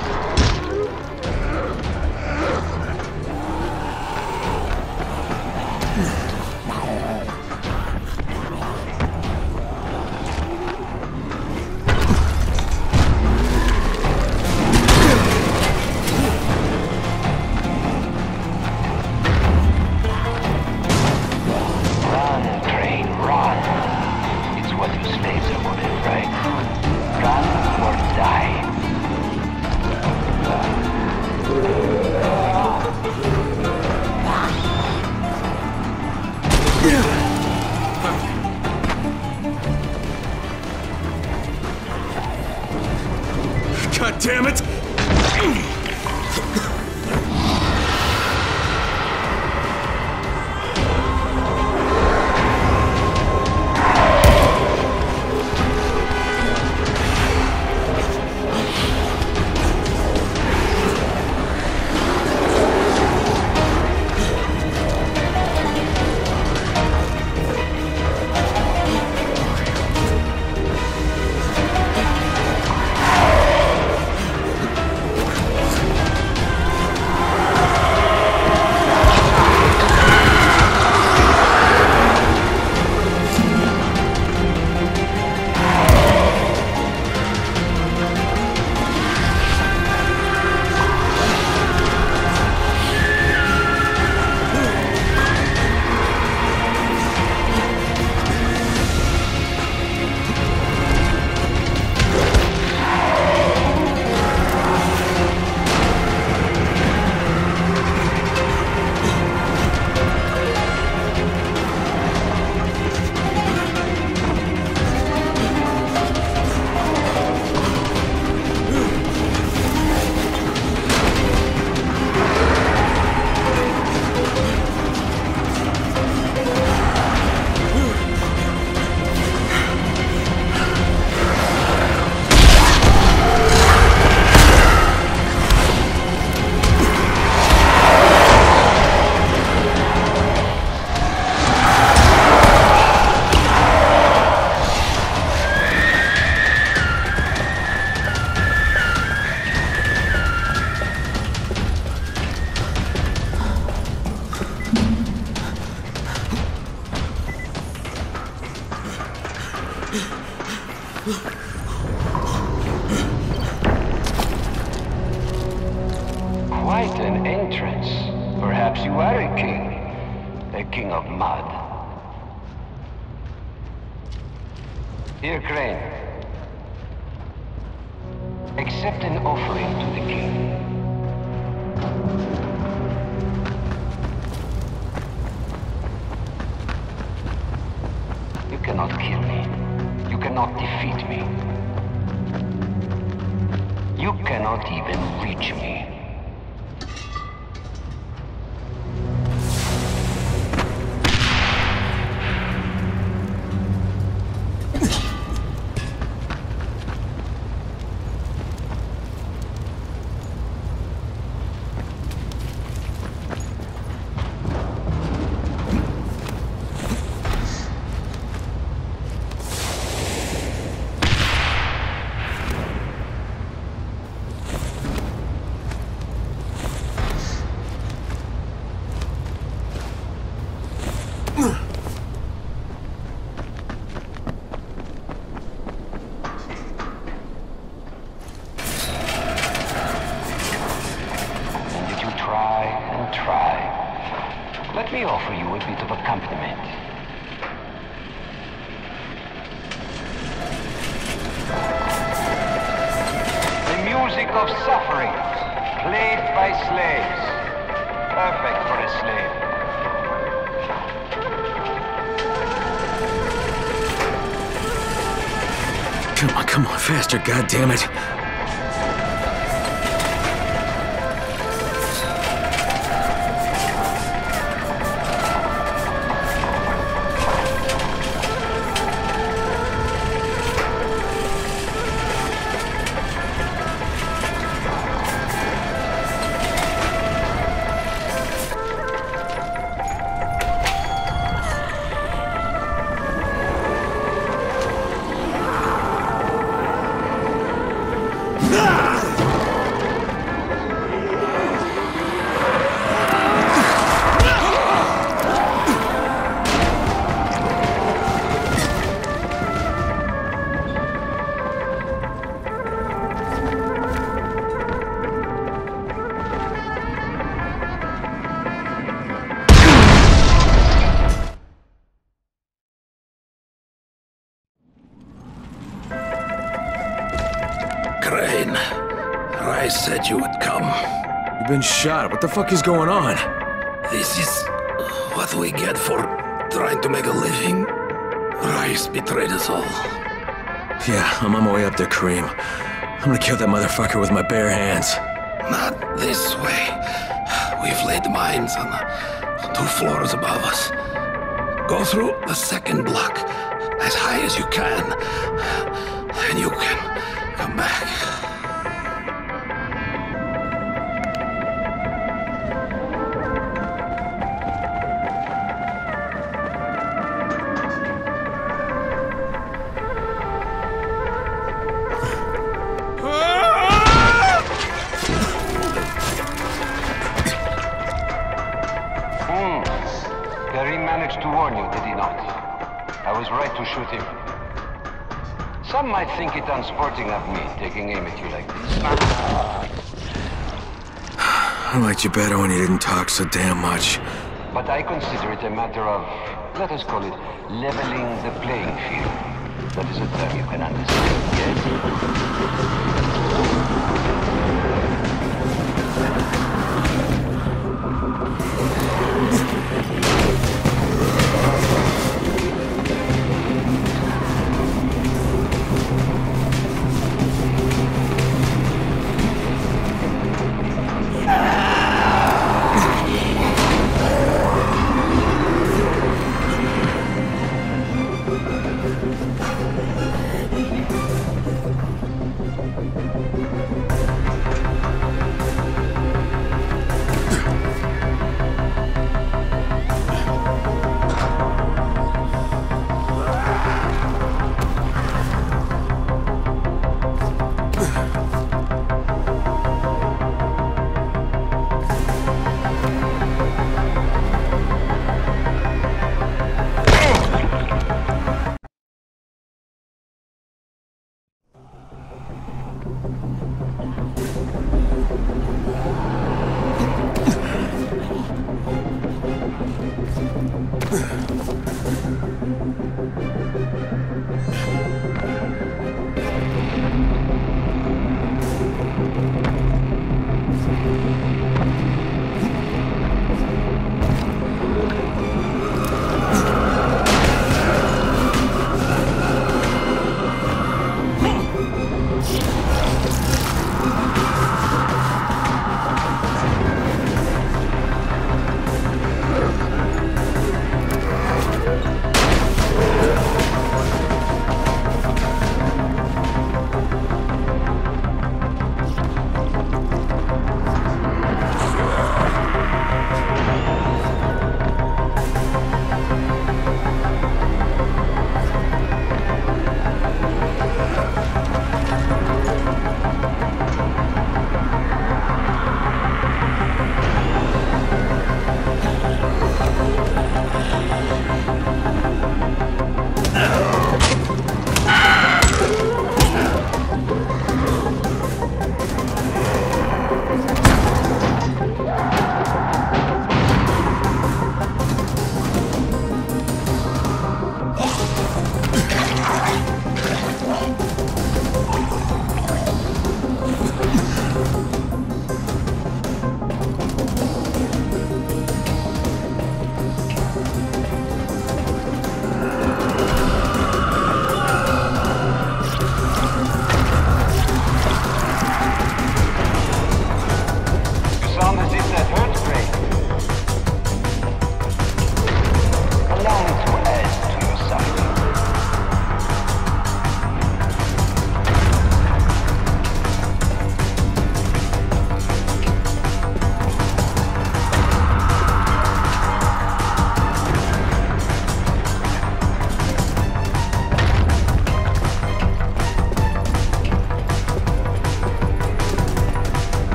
God damn it! Quite an entrance. Perhaps you are a king. a king of mud. Here, Crane. Accept an offering to the king. You cannot kill me. You cannot defeat me. You cannot even reach me. Let me offer you a bit of accompaniment. The music of suffering, played by slaves. Perfect for a slave. Come on, come on, faster, goddammit. Crane, I said you would come. You've been shot. What the fuck is going on? This is what we get for trying to make a living. Rice betrayed us all. Yeah, I'm on my way up there, Kareem. I'm gonna kill that motherfucker with my bare hands. Not this way. We've laid mines on the two floors above us. Go through the second block as high as you can, and you can come back. Hmm. Kareem managed to warn you, did he not? I was right to shoot him. Some might think it unsporting of me, taking aim at you like this. I liked you better when you didn't talk so damn much. But I consider it a matter of, let us call it, leveling the playing field. That is a term you can understand, yes?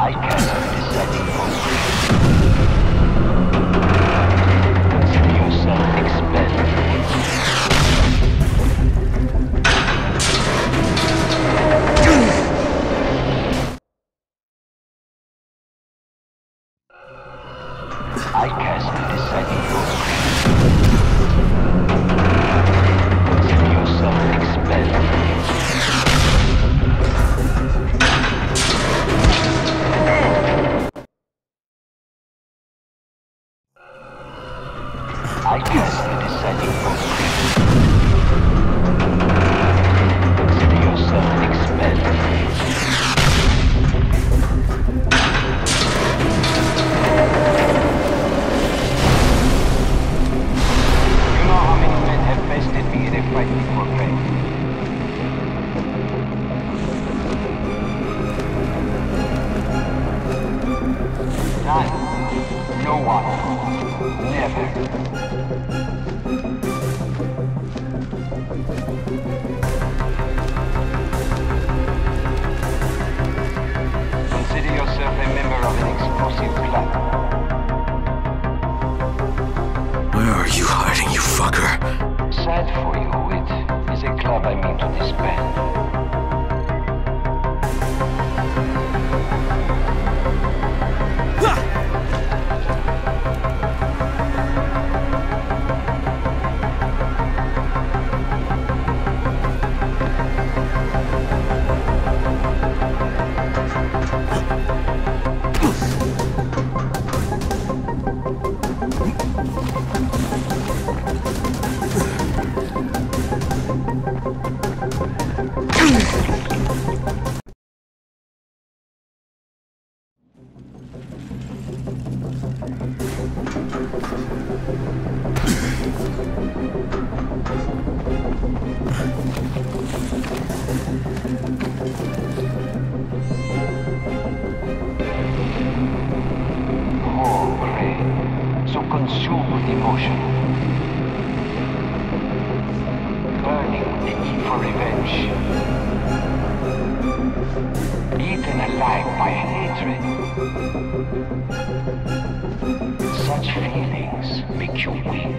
I cast the setting for consider yourself expelled. I cast the deciding vote. Consider yourself expelled. I cast the deciding vote. Consider yourself expelled. None. No one. Never. Consider yourself a member of an exclusive club. Where are you hiding, you fucker? Sad for you, it is a club I mean to disband. Consumed with emotion, burning with the need for revenge, eaten alive by hatred. Such feelings make you weak.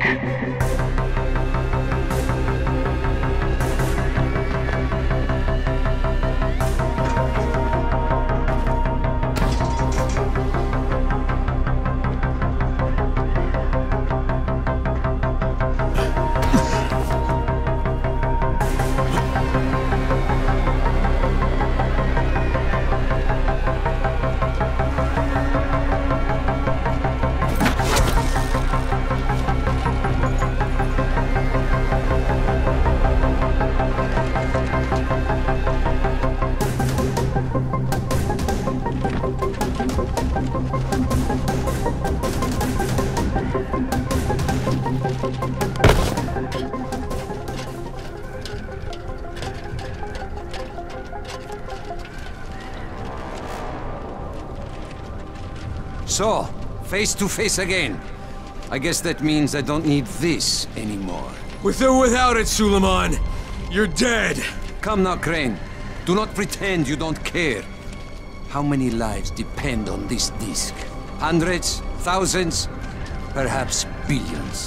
So, face to face again. I guess that means I don't need this anymore. With or without it, Suleiman, you're dead. Come now, Crane. Do not pretend you don't care. How many lives depend on this disc? Hundreds? Thousands? Perhaps billions.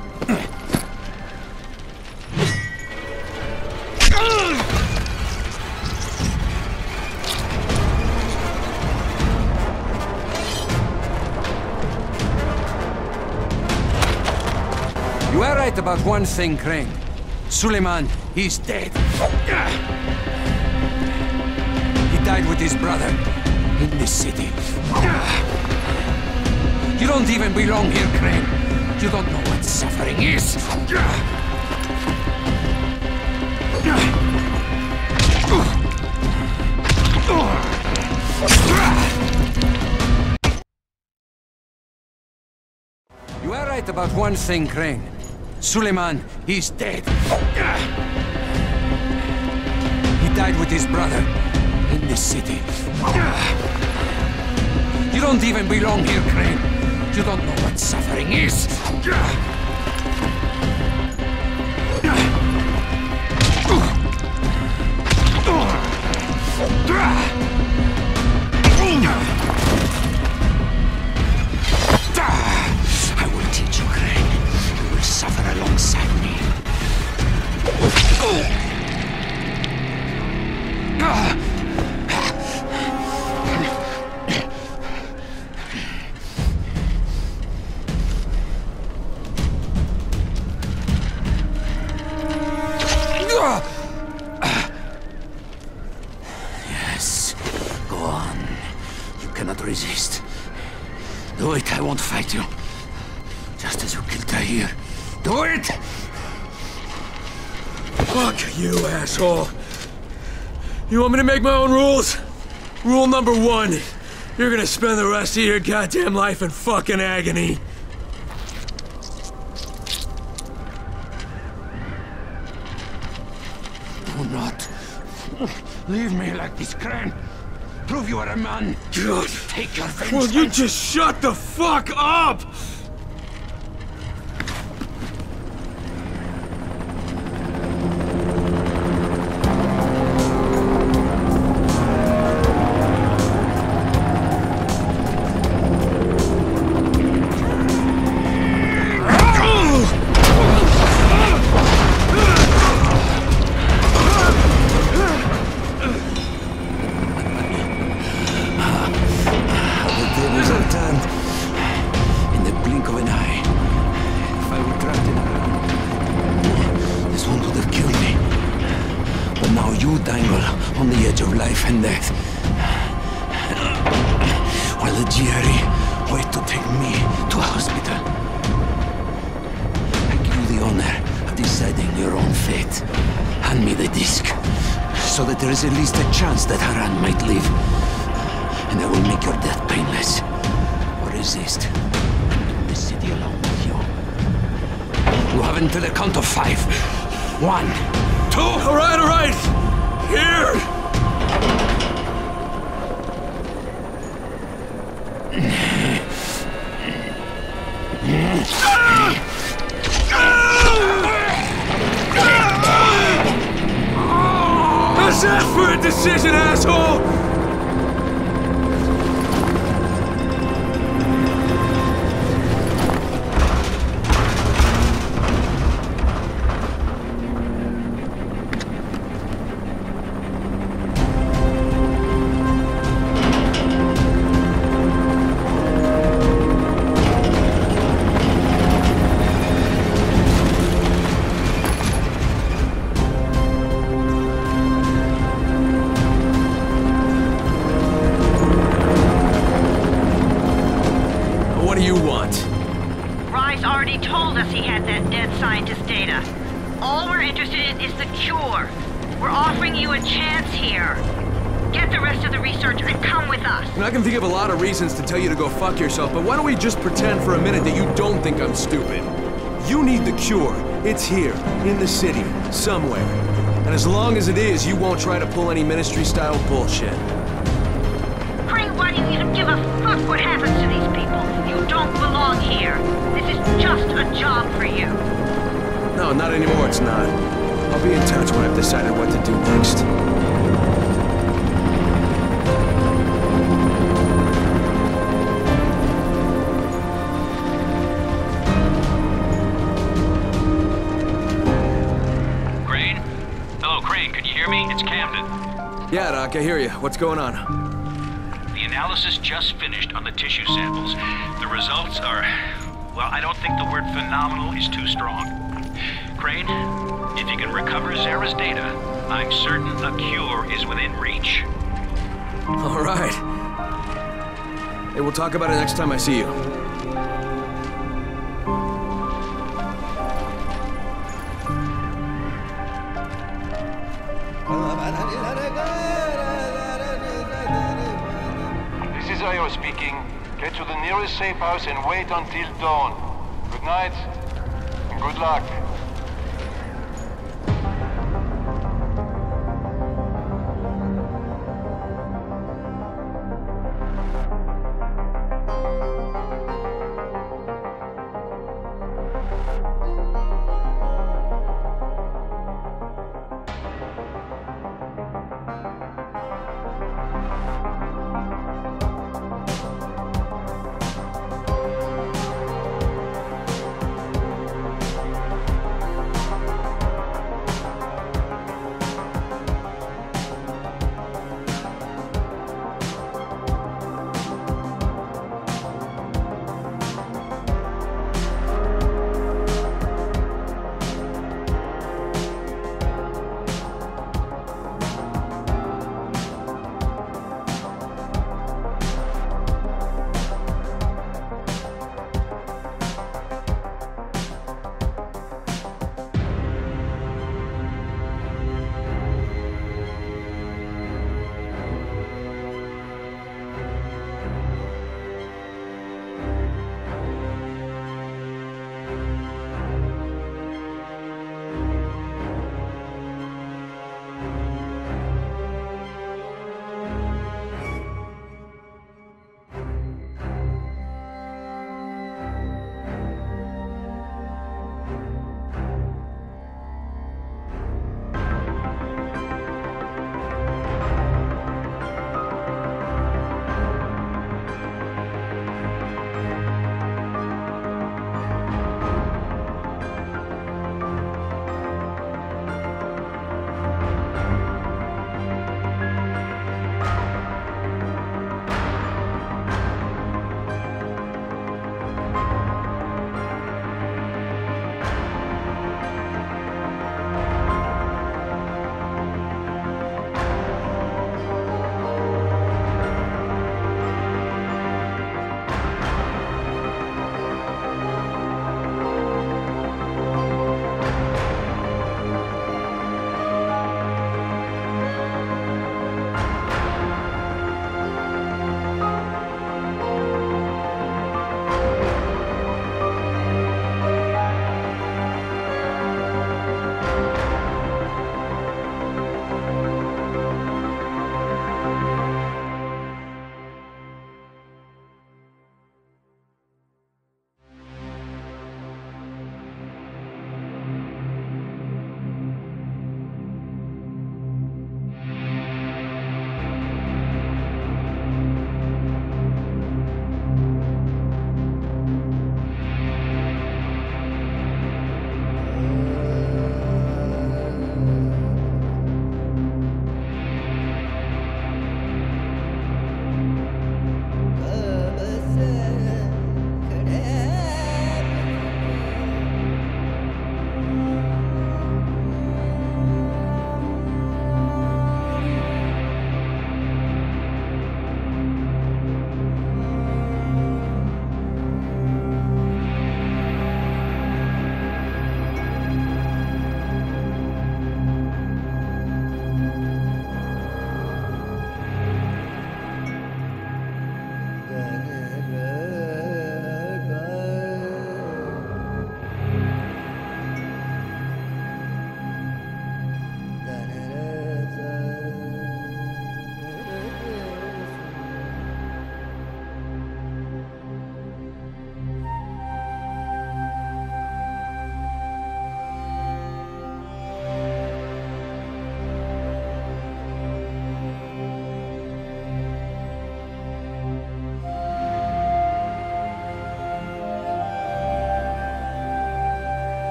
You are right about one thing, Crane. Suleiman, he's dead. He died with his brother in this city. You don't even belong here, Crane. You don't know what suffering is. You are right about one thing, Crane. Suleiman, he's dead. He died with his brother in this city. You don't even belong here, Crane. You don't know what suffering is. cannot resist. Do it, I won't fight you. Just as you killed Tahir. Do it! Fuck you, asshole. You want me to make my own rules? Rule number one. You're gonna spend the rest of your goddamn life in fucking agony. Do not leave me like this, Crane. Prove you are a man. God. Take your vengeance. Will you just shut the fuck up? On the edge of life and death. While the G R E wait to take me to a hospital. I give you the honor of deciding your own fate. Hand me the disc, so that there is at least a chance that Harran might live. And I will make your death painless. Or resist. The city along with you. You have until the count of five. One, two. All right, all right. Here! Let's ask for a decision, asshole! What do you want? Rise already told us he had that dead scientist data. All we're interested in is the cure. We're offering you a chance here. Get the rest of the research and come with us. And I can think of a lot of reasons to tell you to go fuck yourself, but why don't we just pretend for a minute that you don't think I'm stupid? You need the cure. It's here, in the city, somewhere. And as long as it is, you won't try to pull any Ministry-style bullshit. Crane, why do you even give a fuck what happens to these people? You don't belong here. This is just a job for you. No, not anymore, it's not. I'll be in touch when I've decided what to do next. Crane? Hello, Crane, can you hear me? It's Camden. Yeah, Doc, I hear you. What's going on? The analysis just finished on the tissue samples. The results are... well, I don't think the word phenomenal is too strong. Crane, if you can recover Zara's data, I'm certain a cure is within reach. All right. Hey, we'll talk about it next time I see you. This is Io speaking. Get to the nearest safe house and wait until dawn. Good night, and good luck.